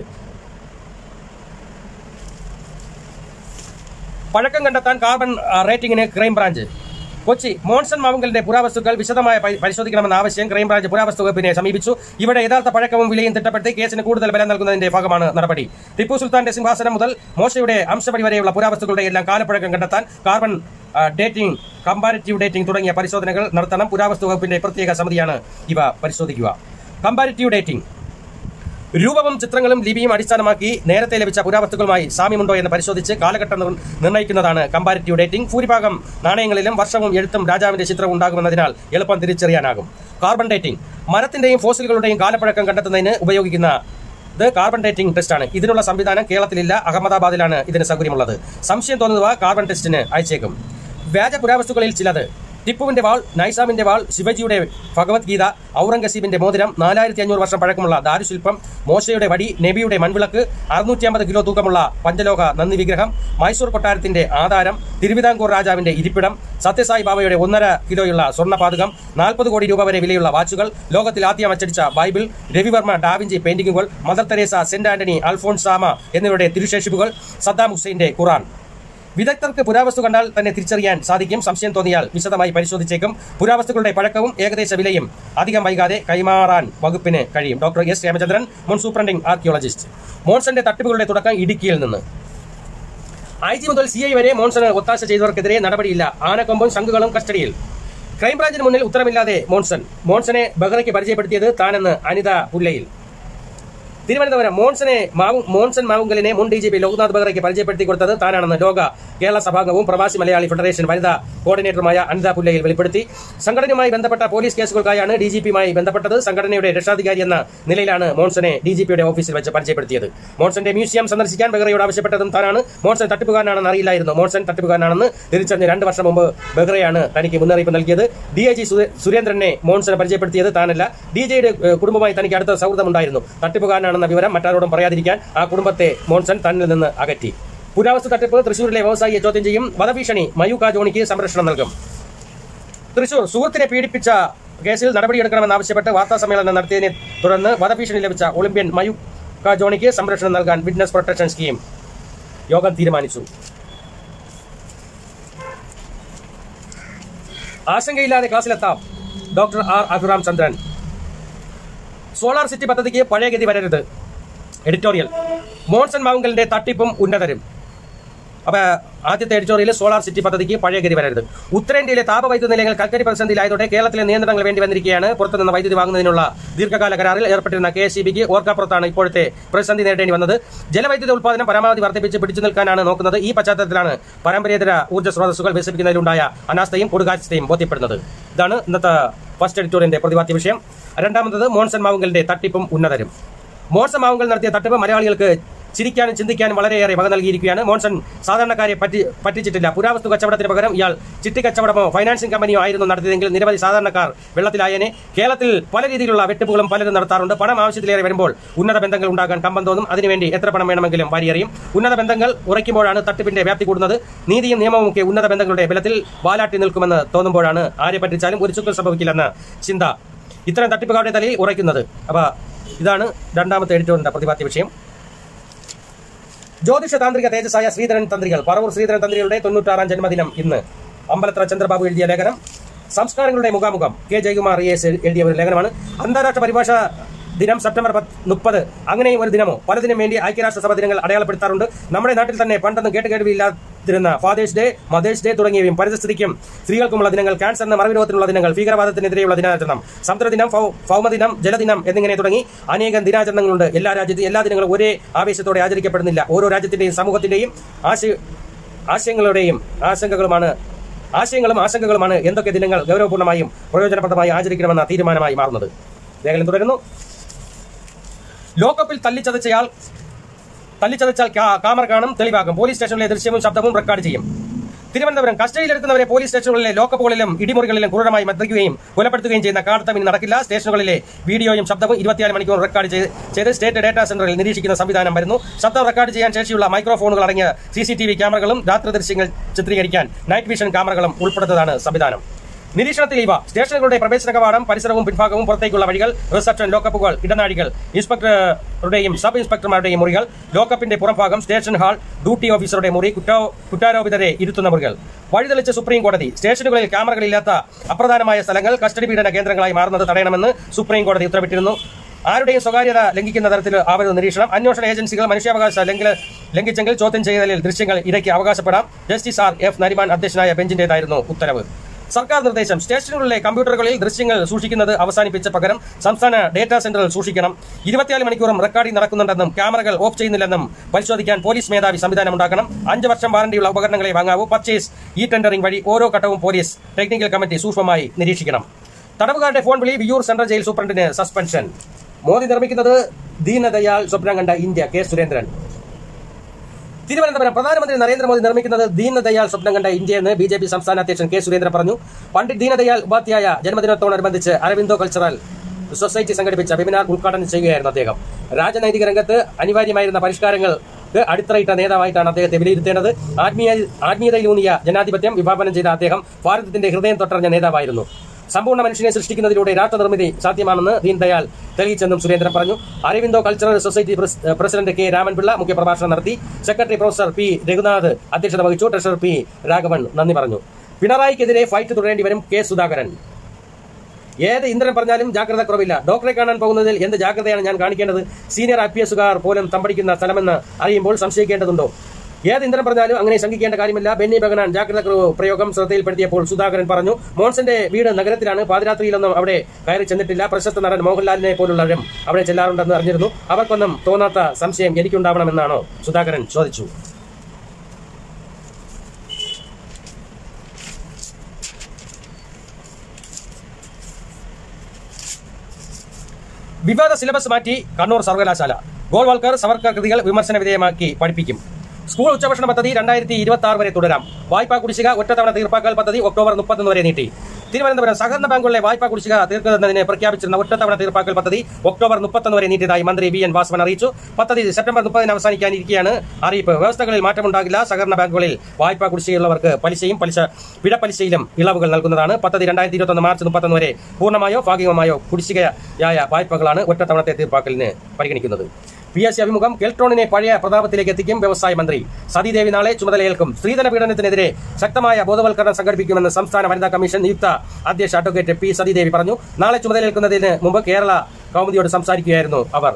പഴക്കം കണ്ടെത്താൻ കാർബൺ റേറ്റിംഗിന് ക്രൈംബ്രാഞ്ച്. കൊച്ചി മോൺസൺ മാവുങ്കലിന്റെ പുരാവസ്തുക്കൾ വിശദമായ പരിശോധിക്കണമെന്ന ആവശ്യം ക്രൈംബ്രാഞ്ച് പുരാവസ്തു വകുപ്പിനെ സമീപിച്ചു. ഇവിടെ യഥാർത്ഥ പഴക്കവും വിലയും തിട്ടപ്പെടുത്തി കേസിന് കൂടുതൽ ബലം നൽകുന്നതിന്റെ ഭാഗമാണ് നടപടി. ടിപ്പു സുൽത്താന്റെ സിംഹാസനം മുതൽ മോശയുടെ അംശപടി വരെയുള്ള പുരാവസ്തുക്കളുടെ എല്ലാം കാലപ്പഴക്കം കണ്ടെത്താൻ കാർബൺ ഡേറ്റിംഗ്, കമ്പാരിറ്റീവ് ഡേറ്റിംഗ് തുടങ്ങിയ പരിശോധനകൾ നടത്തണം. പുരാവസ്തു വകുപ്പിന്റെ പ്രത്യേക സമിതിയാണ് ഇവ പരിശോധിക്കുക. കമ്പാരിറ്റീവ് ഡേറ്റിംഗ് രൂപവും ചിത്രങ്ങളും ലിപിയും അടിസ്ഥാനമാക്കി നേരത്തെ ലഭിച്ച പുരാവസ്തുക്കളുമായി സാമ്യമുണ്ടോ എന്ന് പരിശോധിച്ച് കാലഘട്ടം നിർണ്ണയിക്കുന്നതാണ് കമ്പാരിറ്റീവ് ഡേറ്റിംഗ്. ഭൂരിഭാഗം നാണയങ്ങളിലും വർഷവും എഴുത്തും രാജാവിന്റെ ചിത്രവും ഉണ്ടാകുമെന്നതിനാൽ എളുപ്പം തിരിച്ചറിയാനാകും. കാർബൺ ഡേറ്റിംഗ് മരത്തിന്റെയും ഫോസിലുകളുടെയും കാലപ്പഴക്കം കണ്ടെത്തുന്നതിന് ഉപയോഗിക്കുന്ന ഇത് കാർബൺ ഡേറ്റിംഗ് ടെസ്റ്റാണ്. ഇതിനുള്ള സംവിധാനം കേരളത്തിലില്ല. അഹമ്മദാബാദിലാണ് ഇതിന് സൗകര്യമുള്ളത്. സംശയം തോന്നുന്നവ കാർബൺ ടെസ്റ്റിന് അയച്ചേക്കും. വ്യാജ പുരാവസ്തുക്കളിൽ ചിലത്: ടിപ്പുവിന്റെ വാൾ, നൈസാമിന്റെ വാൾ, ശിവജിയുടെ ഭഗവത്ഗീത, ഔറംഗസീബിന്റെ മോതിരം, നാലായിരത്തി അഞ്ഞൂറ് വർഷം പഴക്കമുള്ള ദാരുശില്പം, മോശയുടെ വടി, നബിയുടെ മൺവിളക്ക്, അറുന്നൂറ്റി അമ്പത് കിലോ തൂക്കമുള്ള പഞ്ചലോക നന്ദി വിഗ്രഹം, മൈസൂർ കൊട്ടാരത്തിന്റെ ആധാരം, തിരുവിതാംകൂർ രാജാവിന്റെ ഇരിപ്പിടം, സത്യസായി ബാബയുടെ ഒന്നര കിലോയുള്ള സ്വർണ്ണപാതകം, നാൽപ്പത് കോടി രൂപ വരെ വിലയുള്ള വാച്ചുകൾ, ലോകത്തിൽ ആദ്യം അച്ചടിച്ച ബൈബിൾ, രവിവർമ്മ ഡാവിഞ്ചി പെയിന്റിങ്ങുകൾ, Mother Teresa, saint Antony, Alphonsamma എന്നിവരുടെ തിരുശേഷിപ്പുകൾ, സദ്ദാം ഹുസൈന്റെ ഖുറാൻ. വിദഗ്ധർക്ക് പുരാവസ്തു കണ്ടാൽ തന്നെ തിരിച്ചറിയാൻ സാധിക്കും. സംശയം തോന്നിയാൽ വിശദമായി പരിശോധിച്ചേക്കും. പുരാവസ്തുക്കളുടെ പഴക്കവും ഏകദേശ വിലയും അധികം വൈകാതെ കൈമാറാൻ വകുപ്പിന് കഴിയും. ഡോക്ടർ എസ് രാമചന്ദ്രൻ, മുൻ സൂപ്രണ്ടിംഗ് ആർക്കിയോളജിസ്റ്റ്. മോൺസന്റെ തട്ടിപ്പുകളുടെ തുടക്കം ഇടുക്കിയിൽ നിന്ന്. ഐ ജി മുതൽ സി ഐ വരെ മോൺസന് ഒത്താശ ചെയ്തവർക്കെതിരെ നടപടിയില്ല. ആനക്കൊമ്പും ശംഖുകളും കസ്റ്റഡിയിൽ. ക്രൈംബ്രാഞ്ചിന് മുന്നിൽ ഉത്തരമില്ലാതെ മോൺസൺ. മോൺസനെ ബഹ്റയ്ക്ക് പരിചയപ്പെടുത്തിയത് താനെന്ന് അനിത പുല്ലയിൽ. തിരുവനന്തപുരം മോൺസനെ മോൺസൺ മാവുങ്കലിനെ മുൻ ഡി ജി പി ലോക്നാഥ് ബെഹ്റയ്ക്ക് പരിചയപ്പെടുത്തി കൊടുത്തത് താനാണെന്ന് ലോക കേരള സഭാംഗവും പ്രവാസി മലയാളി ഫെഡറേഷൻ വനിതാ കോർഡിനേറ്ററുമായ അനിത പുല്ലയിൽ വെളിപ്പെടുത്തി. സംഘടനയുമായി ബന്ധപ്പെട്ട പോലീസ് കേസുകൾക്കായാണ് ഡി ജി പിയുമായി ബന്ധപ്പെട്ടത്. സംഘടനയുടെ രക്ഷാധികാരി എന്ന നിലയിലാണ് മോൺസനെ ഡി ജി പിയുടെ ഓഫീസിൽ വെച്ച് പരിചയപ്പെടുത്തിയത്. മോൺസന്റെ മ്യൂസിയം സന്ദർശിക്കാൻ ബെഹ്റയോട് ആവശ്യപ്പെട്ടതും താനാണ്. മോൺസൺ തട്ടിപ്പുകാരനാണെന്ന് അറിയില്ലായിരുന്നു. മോൺസൺ തട്ടിപ്പുകാരനാണെന്ന് തിരിച്ചറിഞ്ഞ് രണ്ട് വർഷം മുമ്പ് ബെഹ്റയാണ് തനിക്ക് മുന്നറിയിപ്പ് നൽകിയത്. ഡി ഐ ജി സുരേന്ദ്രനെ മോൺസനെ പരിചയപ്പെടുത്തിയത് താനല്ല. ഡി ജെയുടെ കുടുംബമായി തനിക്ക് അടുത്ത സൗഹൃദമുണ്ടായിരുന്നു. തട്ടിപ്പുകാരനാണെന്ന വിവരം മറ്റാരോടും പറയാതിരിക്കാൻ ആ കുടുംബത്തെ മോൺസൺ തന്നിൽ നിന്ന് അകറ്റി. പുരാവസ്തു തട്ടിപ്പ് തൃശൂരിലെ വ്യവസായിയെ ചോദ്യം ചെയ്യും. വധഭീഷണി, മയൂക ജോണിക്ക് സംരക്ഷണം നൽകും. തൃശൂർ സുഹൃത്തിനെ പീഡിപ്പിച്ച കേസിൽ നടപടിയെടുക്കണമെന്നാവശ്യപ്പെട്ട് വാർത്താ സമ്മേളനം നടത്തിയതിനെ തുടർന്ന് വധഭീഷണി ലഭിച്ച ഒളിമ്പ്യൻ മയൂക ജോണിക്ക് സംരക്ഷണം നൽകാൻ വിറ്റ്നസ് പ്രൊട്ടക്ഷൻ സ്കീം യോഗം തീരുമാനിച്ചു. ആശങ്കയില്ലാതെ ക്ലാസ്സിലെത്താം. Doctor R Abhiram Chandran. Solar city പദ്ധതിക്ക് പഴയ ഗതി വരരുത്. എഡിറ്റോറിയൽ. മോൺസൺ മാവുങ്കലിന്റെ തട്ടിപ്പും ഉന്നതരും. അപ്പൊ ആദ്യത്തെ എഡിറ്റോറിയൽ സോളാർ സിറ്റി പദ്ധതിക്ക് പഴയ ഗതി വരരുത്. ഉത്തരേന്ത്യയിലെ താപവൈദ്യുത നിലയങ്ങൾ കൽക്കരി പ്രതിസന്ധിയിലായതോടെ കേരളത്തിലെ നിയന്ത്രണങ്ങൾ വേണ്ടി വന്നിരിക്കുകയാണ്. പുറത്തുനിന്ന് വൈദ്യുതി വാങ്ങുന്നതിനുള്ള ദീർഘകാല കരാറിൽ ഏർപ്പെട്ടിരുന്ന കെ എസ് ഇ ബിക്ക് ഓർക്കാപ്പുറത്താണ് ഇപ്പോഴത്തെ പ്രതിസന്ധി നേരിടേണ്ടി വന്നത്. ജലവൈദ്യുത ഉൽപ്പാദനം പരമാവധി വർദ്ധിപ്പിച്ച് പിടിച്ചു നിൽക്കാനാണ് നോക്കുന്നത്. ഈ പശ്ചാത്തലത്തിലാണ് പരമ്പരേതര ഊർജ്ജ സ്രോതസ്സുകൾ വികസിപ്പിക്കുന്നതിലുണ്ടായ അനാസ്ഥയും കൊടുകാഴ്ചയും ബോധ്യപ്പെടുന്നത്. ഇതാണ് ഇന്നത്തെ ഫസ്റ്റ് എഡിറ്റോറിയലിന്റെ പ്രതിപാദ്യ വിഷയം. രണ്ടാമത്തത് മോൺസൺ മാവുങ്കലിന്റെ തട്ടിപ്പും ഉന്നതരും. മോൺസൺ മാവുങ്കൽ നടത്തിയ തട്ടിപ്പ് മലയാളികൾക്ക് ചിരിക്കാനും ചിന്തിക്കാനും വളരെയേറെ വക നൽകിയിരിക്കുകയാണ്. മോൺസൺ സാധാരണക്കാരെ പറ്റി പറ്റിച്ചിട്ടില്ല. പുരാവസ്തു കച്ചവടത്തിന് പകരം ഇയാൾ ചിട്ടിക്കച്ചവടമോ ഫൈനാൻസിംഗ് കമ്പനിയോ ആയിരുന്നു നടത്തിയതെങ്കിൽ നിരവധി സാധാരണക്കാർ വെള്ളത്തിലായേനെ. കേരളത്തിൽ പല രീതിയിലുള്ള വെട്ടിപ്പുകളും പലരും നടത്താറുണ്ട്. പണം ആവശ്യത്തിലേറെ വരുമ്പോൾ ഉന്നത ബന്ധങ്ങൾ ഉണ്ടാകാൻ കമ്പം തോന്നും. അതിനുവേണ്ടി എത്ര പണം വേണമെങ്കിലും വാരിയെറിയും. ഉന്നത ബന്ധങ്ങൾ ഉറയ്ക്കുമ്പോഴാണ് തട്ടിപ്പിന്റെ വ്യാപ്തി കൂടുന്നത്. നീതിയും നിയമവും ഒക്കെ ഉന്നത ബന്ധങ്ങളുടെ ബലത്തിൽ വാലാട്ടി നിൽക്കുമെന്ന് തോന്നുമ്പോഴാണ് ആരെ പറ്റിച്ചാലും ഒരു ചുക്കും സംഭവിക്കില്ലെന്ന ചിന്ത ഇത്തരം തട്ടിപ്പുകാരുടെ തലയിൽ ഉറയ്ക്കുന്നത്. അപ്പൊ ഇതാണ് രണ്ടാമത്തെ എഡിറ്റോറിയലിന്റെ പ്രതിപാദ്യ വിഷയം. ജ്യോതിഷ താന്ത്രിക തേജസ്സായ ശ്രീധരൻ തന്ത്രികൾ. പറവൂർ ശ്രീധരൻ തന്ത്രികളുടെ തൊണ്ണൂറ്റാറാം ജന്മദിനം ഇന്ന്. അമ്പലത്ര ചന്ദ്രബാബു എഴുതിയ ലേഖനം. സംസ്കാരങ്ങളുടെ മുഖാമുഖം. കെ ജയകുമാർ ഇ എസ് എഴുതിയ ഒരു ലേഖനമാണ്. അന്താരാഷ്ട്ര പരിഭാഷ ദിനം സെപ്റ്റംബർ മുപ്പത്. അങ്ങനെയും ഒരു ദിനമോ പലതിനും വേണ്ടി ഐക്യരാഷ്ട്രസഭ ദിനങ്ങൾ അടയാളപ്പെടുത്താറുണ്ട്. നമ്മുടെ നാട്ടിൽ തന്നെ പണ്ടൊന്നും കേട്ടുകേൾവിയില്ലാതിരുന്ന ഫാദേഴ്സ് ഡേ, മദേഴ്സ് ഡേ തുടങ്ങിയവയും പരിസ്ഥിതിക്കും സ്ത്രീകൾക്കുമുള്ള ദിനങ്ങൾ, ക്യാൻസറിന് മറുവിരോധത്തിനുള്ള ദിനങ്ങൾ, ഭീകരവാദത്തിനെതിരെയുള്ള ദിനാചരണം, സമുദ്രദിനം, ഭൗമദിനം, ജലദിനം എന്നിങ്ങനെ തുടങ്ങി അനേകം ദിനാചരണങ്ങളുണ്ട്. എല്ലാ രാജ്യത്തും എല്ലാ ദിനങ്ങളും ഒരേ ആവേശത്തോടെ ആചരിക്കപ്പെടുന്നില്ല. ഓരോ രാജ്യത്തിന്റെയും സമൂഹത്തിന്റെയും ആശയ ആശയങ്ങളുടെയും ആശങ്കകളുമാണ് ആശയങ്ങളും ആശങ്കകളുമാണ് എന്തൊക്കെ ദിനങ്ങൾ ഗൗരവപൂർണ്ണമായും പ്രയോജനപ്രദമായി ആചരിക്കണമെന്ന തീരുമാനമായി മാറുന്നത്. ലേഖനം തുടരുന്നു. ലോക്കപ്പിൽ തല്ലിച്ചതച്ചയാൾ തല്ലിച്ചതച്ചാൽ ക്യാമറ കാണും, തെളിവാകും. പോലീസ് സ്റ്റേഷനിലെ ദൃശ്യവും ശബ്ദവും റെക്കോർഡ് ചെയ്യും. തിരുവനന്തപുരം കസ്റ്റഡിയിലെടുക്കുന്നവരെ പോലീസ് സ്റ്റേഷനുകളിലെ ലോക്കപ്പുകളിലും ഇടിമുറികളിലും ക്രൂരമായി മർദ്ദിക്കുകയും കൊലപ്പെടുത്തുകയും ചെയ്യുന്ന കാടത്തം ഇനി നടക്കില്ല. സ്റ്റേഷനുകളിലെ വീഡിയോയും ശബ്ദവും ഇരുപത്തിനാല് മണിക്കൂർ റെക്കോർഡ് ചെയ്ത് സ്റ്റേറ്റ് ഡേറ്റാ സെന്ററിൽ നിരീക്ഷിക്കുന്ന സംവിധാനം വരുന്നു. ശബ്ദം റെക്കോർഡ് ചെയ്യാൻ ശേഷിയുള്ള മൈക്രോഫോണുകൾ അടങ്ങിയ സി സി ടി വി ക്യാമറകളും രാത്രി ദൃശ്യങ്ങൾ ചിത്രീകരിക്കാൻ നൈറ്റ് വിഷൻ ക്യാമറകളും ഉൾപ്പെടുന്നതാണ് സംവിധാനം. നിരീക്ഷണത്തിൽ ഇവ സ്റ്റേഷനുകളുടെ പ്രവേശന കവാടം, പരിസരവും പിൻഭാഗവും, പുറത്തേക്കുള്ള വഴികൾ, റിസപ്ഷൻ, ലോക്കപ്പുകൾ, ഇടനാഴികൾ, ഇൻസ്പെക്ടറുടെയും സബ് ഇൻസ്പെക്ടർമാരുടെയും മുറികൾ, ലോക്കപ്പിന്റെ പുറംഭാഗം, സ്റ്റേഷൻ ഹാൾ, ഡ്യൂട്ടി ഓഫീസറുടെ മുറി, കുറ്റാരോപിതരെ ഇരുത്തുന്ന മുറികൾ. വഴിതെളിച്ച് സുപ്രീം കോടതി സ്റ്റേഷനുകളിൽ ക്യാമറകളില്ലാത്ത അപ്രധാനമായ സ്ഥലങ്ങൾ കസ്റ്റഡി പീഡന കേന്ദ്രങ്ങളായി മാറുന്നത് തടയണമെന്ന് സുപ്രീം കോടതി ഉത്തരവിട്ടിരുന്നു. ആരുടെയും സ്വകാര്യത ലംഘിക്കുന്ന തരത്തിൽ ആവരുത് നിരീക്ഷണം. അന്വേഷണ ഏജൻസികൾ മനുഷ്യാവകാശ ലംഘിച്ചെങ്കിൽ ചോദ്യം ചെയ്യലിൽ ദൃശ്യങ്ങൾ ഇടയ്ക്ക് അവകാശപ്പെടാം. ജസ്റ്റിസ് ആർ എഫ് നരിമാൻ അധ്യക്ഷനായ ബെഞ്ചിന്റേതായിരുന്നു ഉത്തരവ്. സർക്കാർ നിർദ്ദേശം. സ്റ്റേഷനുകളിലെ കമ്പ്യൂട്ടറുകളിൽ ദൃശ്യങ്ങൾ സൂക്ഷിക്കുന്നത് അവസാനിപ്പിച്ച പകരം സംസ്ഥാന ഡേറ്റാ സെന്ററിൽ സൂക്ഷിക്കണം. ഇരുപത്തിനാല് മണിക്കൂറും റെക്കോർഡിംഗ് നടക്കുന്നുണ്ടെന്നും ക്യാമറകൾ ഓഫ് ചെയ്യുന്നില്ലെന്നും പരിശോധിക്കാൻ പോലീസ് മേധാവി സംവിധാനം ഉണ്ടാക്കണം. അഞ്ച് വർഷം വാറന്റിയുള്ള ഉപകരണങ്ങളെ വാങ്ങാവൂ. പർച്ചേസ് ഇ ടെൻഡറിംഗ് വഴി ഓരോ ഘട്ടവും പോലീസ് ടെക്നിക്കൽ കമ്മിറ്റി സൂക്ഷ്മമായി നിരീക്ഷിക്കണം. തടവുകാരുടെ ഫോൺ വിളി. വിയൂർ സെൻട്രൽ ജയിൽ സൂപ്രണ്ടിന് സസ്പെൻഷൻ. മോദി നിർമ്മിക്കുന്നത് ദീനദയാൽ സ്വപ്നം കണ്ട ഇന്ത്യ. കെ സുരേന്ദ്രൻ. തിരുവനന്തപുരം പ്രധാനമന്ത്രി നരേന്ദ്രമോദി നിർമ്മിക്കുന്നത് ദീനദയാൽ സ്വപ്നം കണ്ട ഇന്ത്യയെന്ന് ബി ജെ പി സംസ്ഥാന അധ്യക്ഷൻ കെ സുരേന്ദ്രൻ പറഞ്ഞു. പണ്ഡിറ്റ് ദീനദയാൽ ഉപാധ്യായ ജന്മദിനത്തോടനുബന്ധിച്ച് അരവിന്ദോ കൾച്ചറൽ സൊസൈറ്റി സംഘടിപ്പിച്ച വെബിനാർ ഉദ്ഘാടനം ചെയ്യുകയായിരുന്നു അദ്ദേഹം. രാജനൈതിക രംഗത്ത് അനിവാര്യമായിരുന്ന പരിഷ്കാരങ്ങൾക്ക് അടിത്തറയിട്ട നേതാവായിട്ടാണ് അദ്ദേഹത്തെ വിലയിരുത്തേണ്ടത്. ആത്മീയ ആത്മീയതയിലൂന്നിയ ജനാധിപത്യം വിഭാവനം ചെയ്ത അദ്ദേഹം ഭാരതത്തിന്റെ ഹൃദയം തൊട്ടറിഞ്ഞ നേതാവായിരുന്നു. സമ്പൂർണ്ണ മനുഷ്യനെ സൃഷ്ടിക്കുന്നതിലൂടെ രാഷ്ട്രനിർമ്മിതി സാധ്യമാണെന്ന് ദീൻദയാൽ തെളിയിച്ചെന്നും സുരേന്ദ്രൻ പറഞ്ഞു. Aurobindo cultural society president K Ramanpillai മുഖ്യപ്രഭാഷണം നടത്തി. സെക്രട്ടറി പ്രൊഫസർ പി രഘുനാഥ് അധ്യക്ഷത വഹിച്ചു. ട്രഷറർ പി രാഘവൻ നന്ദി പറഞ്ഞു. പിണറായിക്കെതിരെ ഫൈറ്റ് തുടരേണ്ടി വരും. കെ സുധാകരൻ. ഏത് ഇന്ദ്രൻ പറഞ്ഞാലും ജാഗ്രത കുറവില്ല. ഡോക്ടറെ കാണാൻ പോകുന്നതിൽ എന്ത് ജാഗ്രതയാണ് ഞാൻ കാണിക്കേണ്ടത്? സീനിയർ ഐ പി എസുകാർ പോലും തമ്പടിക്കുന്ന സ്ഥലമെന്ന് അറിയുമ്പോൾ സംശയിക്കേണ്ടതുണ്ടോ? ഏത് ഇന്ദ്രൻ പറഞ്ഞാലും അങ്ങനെ ശങ്കിക്കേണ്ട കാര്യമില്ല. ബെന്നി ബഗനാൻ ജാഗ്രത പ്രയോഗം ശ്രദ്ധയിൽപ്പെടുത്തിയപ്പോൾ സുധാകരൻ പറഞ്ഞു. മോൻസന്റെ വീട് നഗരത്തിലാണ്. പാതിരാത്രിയിലൊന്നും അവിടെ കയറി ചെന്നിട്ടില്ല. പ്രശസ്ത നടൻ മോഹൻലാലിനെ പോലുള്ളവരും അവിടെ ചെല്ലാറുണ്ടെന്ന് അറിഞ്ഞിരുന്നു. അവർക്കൊന്നും തോന്നാത്ത സംശയം എനിക്കുണ്ടാവണമെന്നാണോ? സുധാകരൻ ചോദിച്ചു. വിവാദ സിലബസ് മാറ്റി കണ്ണൂർ സർവകലാശാല. ഗോൾവാൾക്കർ സവർക്കർ കൃതികൾ വിമർശന വിധേയമാക്കി പഠിപ്പിക്കും. സ്കൂൾ ഉച്ചഭക്ഷണ പദ്ധതി രണ്ടായിരത്തി ഇരുപത്തി ആറ് വരെ തുടരാം. വായ്പാ കുടിശ്ശിക ഒറ്റത്തവണ തീർപ്പാക്കൽ പദ്ധതി ഒക്ടോബർ മുപ്പത്തൊന്ന് വരെ നീട്ടി. തിരുവനന്തപുരം സഹകരണ ബാങ്കുകളിലെ വായ്പാ കുടിശ്ശിക തീർക്കുന്നതിന് പ്രഖ്യാപിച്ചിരുന്ന ഒറ്റത്തവണ തീർപ്പാക്കൽ പദ്ധതി ഒക്ടോബർ മുപ്പത്തൊന്ന് വരെ നീട്ടിയതായി മന്ത്രി വി എൻ വാസവൻ അറിയിച്ചു. പദ്ധതി സെപ്റ്റംബർ മുപ്പതിന് അവസാനിക്കാനിരിക്കെയാണ് അറിയിപ്പ്. വ്യവസ്ഥകളിൽ മാറ്റമുണ്ടാകില്ല. സഹകരണ ബാങ്കുകളിൽ വായ്പാ കുടിശ്ശികയുള്ളവർക്ക് പലിശയും പലിശ പിഴ പലിശയിലും ഇളവുകൾ നൽകുന്നതാണ്. പദ്ധതി രണ്ടായിരത്തി ഇരുപത്തൊന്ന് മാർച്ച് മുപ്പത്തൊന്ന് വരെ പൂർണ്ണമായോ ഭാഗികമായോ കുടിശ്ശികയായ വായ്പകളാണ് ഒറ്റത്തവണത്തെ തീർപ്പാക്കലിന് പരിഗണിക്കുന്നത്. പി എസ് സി അഭിമുഖം. കെൽട്രോണിനെ പഴയ പ്രതാപത്തിലേക്ക് എത്തിക്കും വ്യവസായ മന്ത്രി സതീദേവി. നാളെ ചുമതലയേൽക്കും. സ്ത്രീധന പീഡനത്തിനെതിരെ ശക്തമായ ബോധവൽക്കരണം സംഘടിപ്പിക്കുമെന്ന് സംസ്ഥാന വനിതാ കമ്മീഷൻ നിയുക്ത അധ്യക്ഷ അഡ്വക്കേറ്റ് പി സതീദേവി പറഞ്ഞു. നാളെ ചുമതലയേൽക്കുന്നതിന് മുമ്പ് കേരള കൗമുദിയോട് സംസാരിക്കുകയായിരുന്നു അവർ.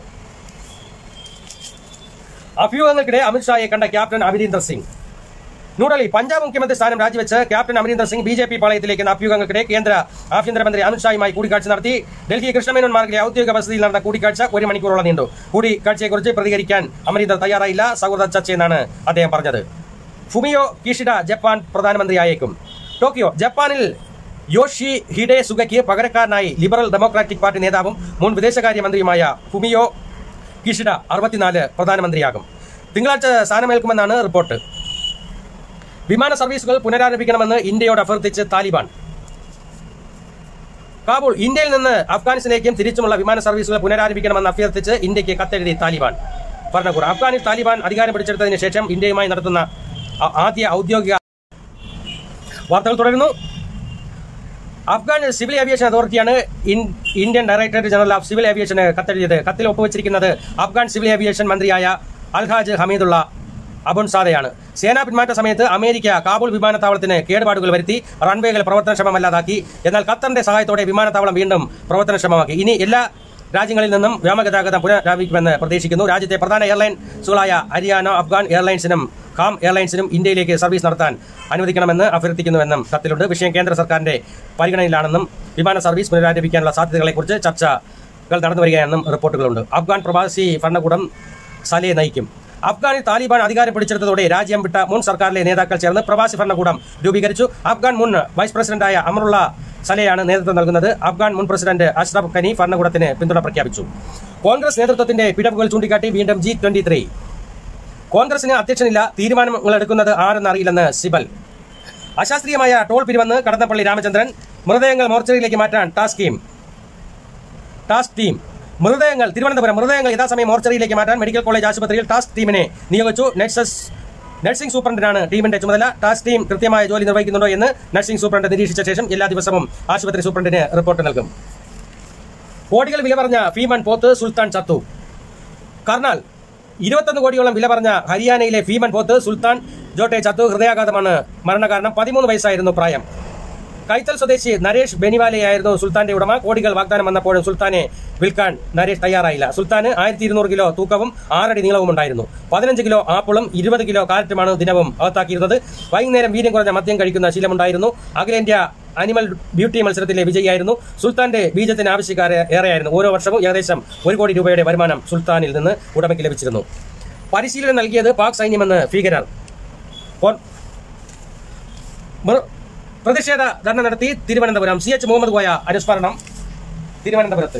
അഭ്യൂഹങ്ങൾക്കിടെ അമിത്ഷായെ കണ്ട ക്യാപ്റ്റൻ അമരീന്ദർ സിംഗ്. ന്യൂഡൽഹി. പഞ്ചാബ് മുഖ്യമന്ത്രി സ്ഥാനം രാജിവെച്ച് captain Amarinder Singh B J P പാളയത്തിലേക്ക് അഭ്യൂഹങ്ങൾക്കിടെ കേന്ദ്ര ആഭ്യന്തരമന്ത്രി അമിത്ഷായുമായി കൂടിക്കാഴ്ച നടത്തി. ഡൽഹി കൃഷ്ണമേനോൻ മാർഗിലെ ഔദ്യോഗിക വസതിയിൽ നടന്ന കൂടിക്കാഴ്ച ഒരു മണിക്കൂറോളം നീണ്ടു. കൂടിക്കാഴ്ചയെക്കുറിച്ച് പ്രതികരിക്കാൻ അമരീന്ദർ തയ്യാറായില്ല. സൗഹൃദ ചർച്ചയെന്നാണ് അദ്ദേഹം പറഞ്ഞത്. ഫുമിയോ കിഷിഡ ജപ്പാൻ പ്രധാനമന്ത്രിയായേക്കും. ടോക്കിയോ. ജപ്പാനിൽ യോഷി ഹിഡെ സുഗയ്ക്ക് പകരക്കാരനായി ലിബറൽ ഡെമോക്രാറ്റിക് പാർട്ടി നേതാവും മുൻ വിദേശകാര്യമന്ത്രിയുമായ ഫുമിയോ കിഷിഡ അറുപത്തിനാല് പ്രധാനമന്ത്രിയാകും. തിങ്കളാഴ്ച സ്ഥാനമേൽക്കുമെന്നാണ് റിപ്പോർട്ട്. വിമാന സർവീസുകൾ പുനരാരംഭിക്കണമെന്ന് ഇന്ത്യയോട് അഭ്യർത്ഥിച്ച് താലിബാൻ. കാബൂൾ. ഇന്ത്യയിൽ നിന്ന് അഫ്ഗാനിസ്ഥാനിലേക്കും തിരിച്ചുമുള്ള വിമാന സർവീസുകൾ പുനരാരംഭിക്കണമെന്ന് അഭ്യർത്ഥിച്ച് ഇന്ത്യക്ക് കത്തെഴുതി താലിബാൻ ഭരണകൂടം. അഫ്ഗാനിൽ താലിബാൻ അധികാരം പിടിച്ചെടുത്തതിന് ശേഷം ഇന്ത്യയുമായി നടത്തുന്ന ആദ്യ ഔദ്യോഗിക. വാർത്തകൾ തുടരുന്നു. അഫ്ഗാൻ സിവിൽ ഏവിയേഷൻ അതോറിറ്റിയാണ് Indian directorate general of civil ഏവിയേഷന് കത്തെഴുതിയത്. കത്തിൽ ഒപ്പുവച്ചിരിക്കുന്നത് അഫ്ഗാൻ സിവിൽ ഏവിയേഷൻ മന്ത്രിയായ അൽഹാജ് ഹമീദുള്ള അബുൻസാദയാണ്. സേനാ പിന്മാറ്റ സമയത്ത് അമേരിക്ക കാബൂൾ വിമാനത്താവളത്തിന് കേടുപാടുകൾ വരുത്തി റൺവേകൾ പ്രവർത്തനക്ഷമമല്ലാതാക്കി. എന്നാൽ ഖത്തറിന്റെ സഹായത്തോടെ വിമാനത്താവളം വീണ്ടും പ്രവർത്തനക്ഷമമാക്കി. ഇനി എല്ലാ രാജ്യങ്ങളിൽ നിന്നും വ്യോമഗതാഗതം പുനരാരംഭിക്കുമെന്ന് പ്രതീക്ഷിക്കുന്നു. രാജ്യത്തെ പ്രധാന എയർലൈൻസുകളായ ഹരിയാന അഫ്ഗാൻ എയർലൈൻസിനും ഖാം എയർലൈൻസിനും ഇന്ത്യയിലേക്ക് സർവീസ് നടത്താൻ അനുവദിക്കണമെന്ന് അഭ്യർത്ഥിക്കുന്നുവെന്നും കത്തിലുണ്ട്. വിഷയം കേന്ദ്ര സർക്കാരിന്റെ പരിഗണനയിലാണെന്നും വിമാന സർവീസ് പുനരാരംഭിക്കാനുള്ള സാധ്യതകളെക്കുറിച്ച് ചർച്ചകൾ നടന്നുവരികയാണെന്നും റിപ്പോർട്ടുകളുണ്ട്. അഫ്ഗാൻ പ്രവാസി ഭരണകൂടം സലേ നയിക്കും. അഫ്ഗാനിൽ താലിബാൻ അധികാരം പിടിച്ചെടുത്തതോടെ രാജ്യം വിട്ട മുൻ സർക്കാരിലെ നേതാക്കൾ ചേർന്ന് പ്രവാസി ഭരണകൂടം രൂപീകരിച്ചു. അഫ്ഗാൻ മുൻ വൈസ് പ്രസിഡന്റായ അമറുള്ള സലയാണ് നേതൃത്വം നൽകുന്നത്. അഫ്ഗാൻ മുൻ പ്രസിഡന്റ് അഷ്റഫ് ഖനി ഭരണകൂടത്തിന് പിന്തുണ പ്രഖ്യാപിച്ചു. കോൺഗ്രസ് നേതൃത്വത്തിന്റെ പിഴവുകൾ ചൂണ്ടിക്കാട്ടി വീണ്ടും ജി ട്വന്റി ത്രീ. കോൺഗ്രസിന് അധ്യക്ഷനില്ല, തീരുമാനങ്ങൾ എടുക്കുന്നത് ആരെന്ന് അറിയില്ലെന്ന് സിബൽ. അശാസ്ത്രീയമായ ടോൾ പിരിവെന്ന് കടന്നപ്പള്ളി രാമചന്ദ്രൻ. മൃതദേഹങ്ങൾ മോർച്ചറിയിലേക്ക് മാറ്റാൻ ടാസ്ക് ടീം ടാസ്ക് ടീം മൃതദേഹങ്ങൾ തിരുവനന്തപുരം മൃതദേഹങ്ങൾ യഥാസമയം മോർച്ചറിയിലേക്ക് മാറ്റാൻ മെഡിക്കൽ കോളേജ് ആശുപത്രിയിൽ ടാസ്ക് ടീമിനെ നിയോഗിച്ചു. നെക്സസ് നഴ്സിംഗ് സൂപ്രണ്ടിനാണ് ടീമിന്റെ ചുമതല. ടാസ്ക് ടീം കൃത്യമായ ജോലി നിർവഹിക്കുന്നുണ്ടോ എന്ന് നഴ്സിംഗ് സൂപ്രണ്ട് നിരീക്ഷിച്ച ശേഷം എല്ലാ ദിവസവും ആശുപത്രി സൂപ്രണ്ടിന് റിപ്പോർട്ട് നൽകും. കോടികൾ വില പറഞ്ഞ ഭീമൻ പോത്ത് സുൽത്താൻ ചത്തു. കർണാൽ ഇരുപത്തൊന്ന് കോടിയോളം വില പറഞ്ഞ ഹരിയാനയിലെ ഭീമൻ പോത്ത് സുൽത്താൻ ജോട്ടെ ചത്തു. ഹൃദയാഘാതമാണ് മരണകാരണം. പതിമൂന്ന് വയസ്സായിരുന്നു പ്രായം. കൈത്തൽ സ്വദേശി നരേഷ് ബെനിവാലയായിരുന്നു സുൽത്താന്റെ ഉടമ. കോടികൾ വാഗ്ദാനം വന്നപ്പോഴും സുൽത്താനെ വിൽക്കാൻ നരേഷ് തയ്യാറായില്ല. സുൽത്താന് ആയിരത്തി ഇരുന്നൂറ് കിലോ തൂക്കവും ആറടി നീളവും ഉണ്ടായിരുന്നു. പതിനഞ്ച് കിലോ ആപ്പിളും ഇരുപത് കിലോ കാരറ്റുമാണ് ദിനവും അകത്താക്കിയിരുന്നത്. വൈകുന്നേരം വീര്യം കുറഞ്ഞ മദ്യം കഴിക്കുന്ന ശീലമുണ്ടായിരുന്നു. അഖിലേന്ത്യാ അനിമൽ ബ്യൂട്ടി മത്സരത്തിലെ വിജയിയായിരുന്നു. സുൽത്താന്റെ ബീജത്തിന് ആവശ്യക്കാർ ഏറെയായിരുന്നു. ഓരോ വർഷവും ഏകദേശം ഒരു കോടി രൂപയുടെ വരുമാനം സുൽത്താനിൽ നിന്ന് ഉടമയ്ക്ക് ലഭിച്ചിരുന്നു. പരിശീലനം നൽകിയത് പാക് സൈന്യമെന്ന് ഭീകരർ. പ്രതിഷേധ ധർണ നടത്തി തിരുവനന്തപുരം. സി എച്ച് മുഹമ്മദ് കോയ അനുസ്മരണം തിരുവനന്തപുരത്ത്.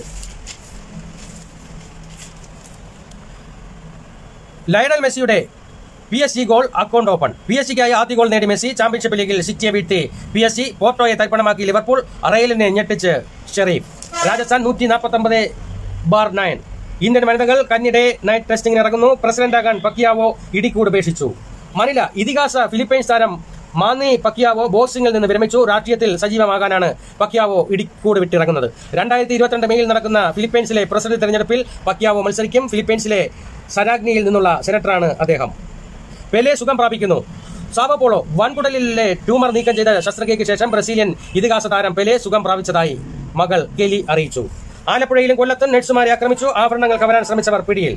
ലയണൽ മെസ്സിയുടെ P S G goal account open. P S ജിക്കായി ആദ്യ ഗോൾ നേടി മെസ്സി. ചാമ്പ്യൻഷിപ്പ് ലീഗിൽ സിറ്റിയെ വീഴ്ത്തി പി എസ് ജി. പോർട്ടോയെ തരിപ്പണമാക്കി ലിവർപൂൾ. റയലിനെ ഞെട്ടിച്ച് ഷെരീഫ്. രാജസ്ഥാൻ നൂറ്റി നാൽപ്പത്തി ഒമ്പത് ബാർ നയൻ. ഇന്ത്യൻ വനിതകൾ കന്നിടെ നൈറ്റ് ടെസ്റ്റിംഗിന് ഇറങ്ങുന്നു. പ്രസിഡന്റാകാൻ പക്കിയാവോ ഇടിക്കൂട് ഉപേക്ഷിച്ചു. മനില ഇതിഹാസ ഫിലിപ്പൈൻസ് താരം മാന്നി പക്കിയാവോ ബോക്സിംഗിൽ നിന്ന് വിരമിച്ചു. രാഷ്ട്രീയത്തിൽ സജീവമാകാനാണ് പക്കിയാവോ ഇടിക്കൂട് വിട്ടിറങ്ങുന്നത്. രണ്ടായിരത്തി ഇരുപത്തിരണ്ട് മെയിൽ നടക്കുന്ന ഫിലിപ്പൈൻസിലെ പ്രസിഡന്റ് തെരഞ്ഞെടുപ്പിൽ പക്കിയാവോ മത്സരിക്കും. ഫിലിപ്പൈൻസിലെ സരാഗ്നിയിൽ നിന്നുള്ള സെനറ്ററാണ് അദ്ദേഹം. പെലെ സുഖം പ്രാപിക്കുന്നു. സാവോപോളോ വൻകുടലിലെ ട്യൂമർ നീക്കം ചെയ്ത ശസ്ത്രക്രിയയ്ക്ക് ശേഷം ബ്രസീലിയൻ ഇതിഹാസ താരം പെലെ സുഖം പ്രാപിച്ചതായി മകൾ കെലി അറിയിച്ചു. ആലപ്പുഴയിലും കൊല്ലത്തും നഴ്സുമാരെ ആക്രമിച്ചു. ആഭരണങ്ങൾ കവരാൻ ശ്രമിച്ചവർ പിടിയിൽ.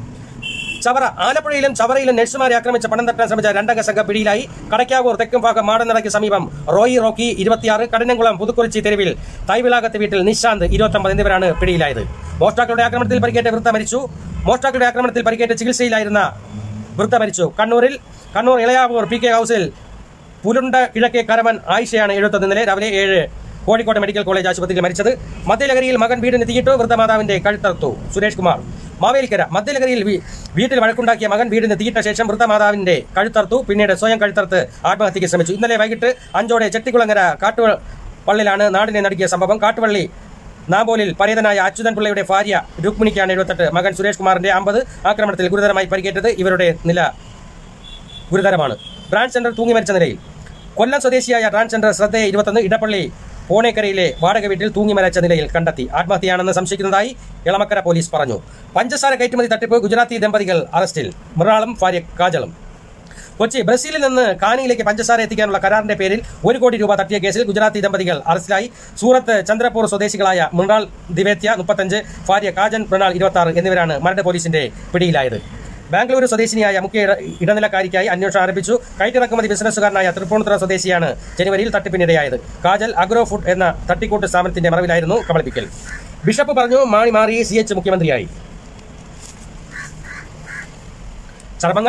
ചവറ ആലപ്പുഴയിലും ചവറയിലും നഴ്സുമാരെ ആക്രമിച്ച പണം തട്ടാൻ ശ്രമിച്ച രണ്ടംഗ സംഘം പിടിയിലായി. കടയ്ക്കാവൂർ തെക്കുംഭാഗം മാടനടയ്ക്ക് സമീപം റോയി റോക്കി ഇരുപത്തിയാറ്, കഠിനംകുളം പുതുക്കുറിച്ചി തെരുവിൽ തൈവിളാകത്ത് വീട്ടിൽ നിശാന്ത് ഇരുപത്തൊമ്പത് എന്നിവരാണ് പിടിയിലായത്. മോഷ്ടാക്കളുടെ ആക്രമണത്തിൽ പരിക്കേറ്റ വൃദ്ധ മരിച്ചു. മോഷ്ടാക്കളുടെ ആക്രമണത്തിൽ പരിക്കേറ്റ് ചികിത്സയിലായിരുന്ന വൃദ്ധ മരിച്ചു. കണ്ണൂരിൽ കണ്ണൂർ ഇളയാവൂർ പി കെ ഹൌസിൽ പുലുണ്ട കിഴക്കേ കരമൻ ആയിഷയാണ് എഴുപത്തൊന്ന് ഇന്നലെ രാവിലെ ഏഴ് കോഴിക്കോട് മെഡിക്കൽ കോളേജ് ആശുപത്രിയിൽ മരിച്ചത്. മദ്യലഹരിയിൽ മകൻ വീടിന് തീയിട്ടു. വൃദ്ധമാതാവിന്റെ കഴുത്തറുത്തു. സുരേഷ് കുമാർ മാവേലിക്കര. മദ്യലഹരിയിൽ വീട്ടിൽ വഴക്കുണ്ടാക്കിയ മകൻ വീടിന് തീയിട്ട ശേഷം വൃദ്ധമാതാവിന്റെ കഴുത്തറുത്തു. പിന്നീട് സ്വയം കഴുത്തറുത്ത് ആത്മഹത്യയ്ക്ക് ശ്രമിച്ചു. ഇന്നലെ വൈകിട്ട് അഞ്ചോടെ ചെട്ടിക്കുളങ്ങര കാട്ടുവള്ളിലാണ് നാടിനെ നടുക്കിയ സംഭവം. കാട്ടുവള്ളി നാബോലിൽ പരേതനായ അച്യുതൻ പിള്ളയുടെ ഭാര്യ രുക്മിണിക്കാണ് എഴുപത്തെട്ട്. മകൻ സുരേഷ് കുമാറിന്റെ അമ്പത്. ആക്രമണത്തിൽ ഗുരുതരമായി പരിക്കേറ്റത്. ഇവരുടെ നില ഗുരുതരമാണ്. ട്രാൻസ്ജെൻഡർ തൂങ്ങി മരിച്ച നിലയിൽ. കൊല്ലം സ്വദേശിയായ ട്രാൻസ്ജെൻഡർ ശ്രദ്ധയെ ഇരുപത്തൊന്ന് ഇടപ്പള്ളി പോണേക്കരയിലെ വാടക വീട്ടിൽ തൂങ്ങി മരിച്ച നിലയിൽ കണ്ടെത്തി. ആത്മഹത്യയാണെന്ന് സംശയിക്കുന്നതായി എളമക്കര പോലീസ് പറഞ്ഞു. പഞ്ചസാര കയറ്റുമതി തട്ടിപ്പ്. ഗുജറാത്തി ദമ്പതികൾ അറസ്റ്റിൽ. മൃണാളും ഭാര്യ കാജളും. കൊച്ചി ബ്രസീലിൽ നിന്ന് കാനിയിലേക്ക് പഞ്ചസാര എത്തിക്കാനുള്ള കരാറിന്റെ പേരിൽ ഒരു കോടി രൂപ തട്ടിയ കേസിൽ ഗുജറാത്തി ദമ്പതികൾ അറസ്റ്റിലായി. സൂറത്ത് ചന്ദ്രപൂർ സ്വദേശികളായ മൃണാൾ ദിവേത്യ മുപ്പത്തഞ്ച്, ഭാര്യ കാജൻ മൃണാൾ ഇരുപത്തി ആറ് എന്നിവരാണ് മരട് പോലീസിന്റെ പിടിയിലായത്. ബാംഗ്ലൂരു സ്വദേശിനിയായ മുഖ്യ ഇടനിലക്കാരിക്കായി അന്വേഷണം ആരംഭിച്ചു. കയറ്റിറക്കുമതി ബിസിനസ്സുകാരനായ തൃപ്പൂണിത്തുറ സ്വദേശിയാണ് ജനുവരിയിൽ തട്ടിപ്പിനിടയായത്. കാജൽ അഗ്രോ ഫുഡ് എന്ന തട്ടിക്കൂട്ട് സ്ഥാപനത്തിന്റെ മറവിലായിരുന്നു കബളിപ്പിക്കൽ. ബിഷപ്പ് പറഞ്ഞു മാണി മാറി സി എച്ച് മുഖ്യമന്ത്രിയായി. ചർമ്മങ്ങൾ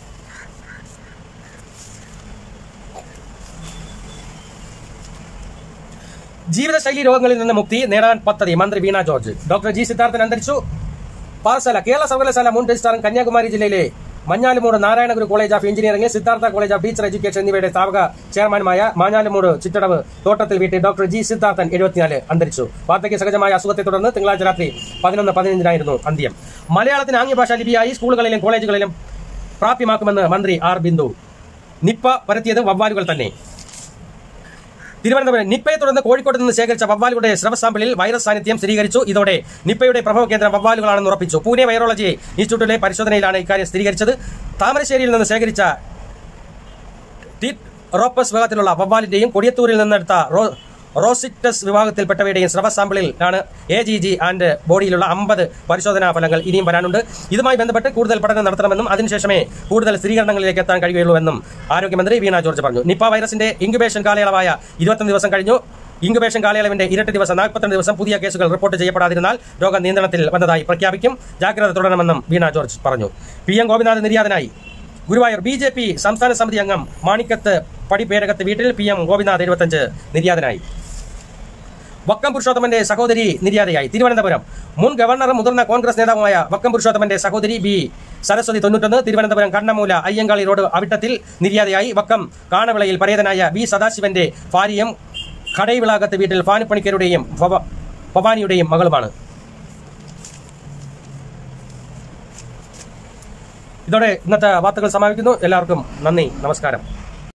ജീവിതശൈലി രോഗങ്ങളിൽ നിന്ന് മുക്തി നേടാൻ പദ്ധതി. മന്ത്രി Veena George. Doctor G Siddharthan അന്തരിച്ചു. പാറശാല കേരള സർവകലാശാല മുൻ രജിസ്ട്രാറും കന്യാകുമാരി ജില്ലയിലെ Manjalumoodu Narayanaguru college of engineering, Siddhartha college of teacher education എന്നിവയുടെ സ്ഥാപക ചെയർമാനുമായ മാഞ്ഞാലുമൂട് ചിറ്റടവ് തോട്ടത്തിൽ വീട്ടിൽ ഡോക്ടർ ജി സിദ്ധാർത്ഥൻ എഴുപത്തിനാല് അന്തരിച്ചു. വാർദ്ധക്യ സഹജമായ അസുഖത്തെ തുടർന്ന് തിങ്കളാഴ്ച രാത്രി പതിനൊന്ന് പതിനഞ്ചിനായിരുന്നു അന്ത്യം. മലയാളത്തിന് ആംഗ്യഭാഷാ ലിപിയായി സ്കൂളുകളിലും കോളേജുകളിലും പ്രാപ്യമാക്കുമെന്ന് മന്ത്രി ആർ ബിന്ദു. നിപ്പ പരത്തിയത് വവ്വാലുകൾ തന്നെ. തിരുവനന്തപുരം നിപ്പയെ തുടർന്ന് കോഴിക്കോട് നിന്ന് ശേഖരിച്ച വവ്വാലുകളുടെ സ്രവ സാമ്പിളിൽ വൈറസ് സാന്നിധ്യം സ്ഥിരീകരിച്ചു. ഇതോടെ നിപ്പയുടെ പ്രഭവ കേന്ദ്രം വവ്വാലുകളാണെന്ന് ഉറപ്പിച്ചു. പൂനെ വൈറോളജി ഇൻസ്റ്റിറ്റ്യൂട്ടിലെ പരിശോധനയിലാണ് ഇക്കാര്യം സ്ഥിരീകരിച്ചത്. താമരശ്ശേരിയിൽ നിന്ന് ശേഖരിച്ച റോപ്പസ് വിഭാഗത്തിലുള്ള വവ്വാലിന്റെയും കൊടിയത്തൂരിൽ നിന്നെടുത്ത റോസിറ്റസ് വിഭാഗത്തിൽപ്പെട്ടവയുടെയും സ്രവ സാമ്പിളിലാണ് എ ജി ജി ആൻഡ് ബോഡിയിലുള്ള അമ്പത് പരിശോധനാ ഫലങ്ങൾ ഇനിയും വരാനുണ്ട്. ഇതുമായി ബന്ധപ്പെട്ട് കൂടുതൽ പഠനം നടത്തണമെന്നും അതിനുശേഷമേ കൂടുതൽ സ്ഥിരീകരണങ്ങളിലേക്ക് എത്താൻ കഴിയുകയുള്ളൂ എന്നും ആരോഗ്യമന്ത്രി വീണ ജോർജ് പറഞ്ഞു. നിപ്പ വൈറസിന്റെ ഇൻക്യുബേഷൻ കാലയളവായ ഇരുപത്തൊന്ന് ദിവസം കഴിഞ്ഞു. ഇൻക്യുബേഷൻ കാലയളവിന്റെ ഇരട്ടി ദിവസം നാൽപ്പത്തിരണ്ട് ദിവസം പുതിയ കേസുകൾ റിപ്പോർട്ട് ചെയ്യപ്പെടാതിരുന്നാൽ രോഗം നിയന്ത്രണത്തിൽ വന്നതായി പ്രഖ്യാപിക്കും. ജാഗ്രത തുടരണമെന്നും വീണ ജോർജ് പറഞ്ഞു. പി എം ഗോപിനാഥ് നിര്യാതനായി. ഗുരുവായൂർ ബി ജെ പി സംസ്ഥാന സമിതി അംഗം മാണിക്കത്ത് പടിപ്പേരകത്ത് വീട്ടിൽ പി എം ഗോപിനാഥ് എഴുപത്തഞ്ച് നിര്യാതനായി. വക്കം പുരുഷോത്തമന്റെ സഹോദരി നിര്യാതയായി. തിരുവനന്തപുരം മുൻ ഗവർണറും മുതിർന്ന കോൺഗ്രസ് നേതാവുമായ വക്കം പുരുഷോത്തമന്റെ സഹോദരി ബി സരസ്വതി തൊണ്ണൂറ്റൊന്ന് തിരുവനന്തപുരം കണ്ണമൂല അയ്യങ്കാളി റോഡ് അവിട്ടത്തിൽ നിര്യാതയായി. വക്കം കാണവിളയിൽ പരേതനായ വി സദാശിവന്റെ ഭാര്യയും കടൈവിളാകത്ത് വീട്ടിൽ ഫാനുപ്പണിക്കരുടെയും ഭവാനിയുടെയും മകളുമാണ്. ഇതോടെ ഇന്നത്തെ വാർത്തകൾ സമാപിക്കുന്നു. എല്ലാവർക്കും നന്ദി, നമസ്കാരം.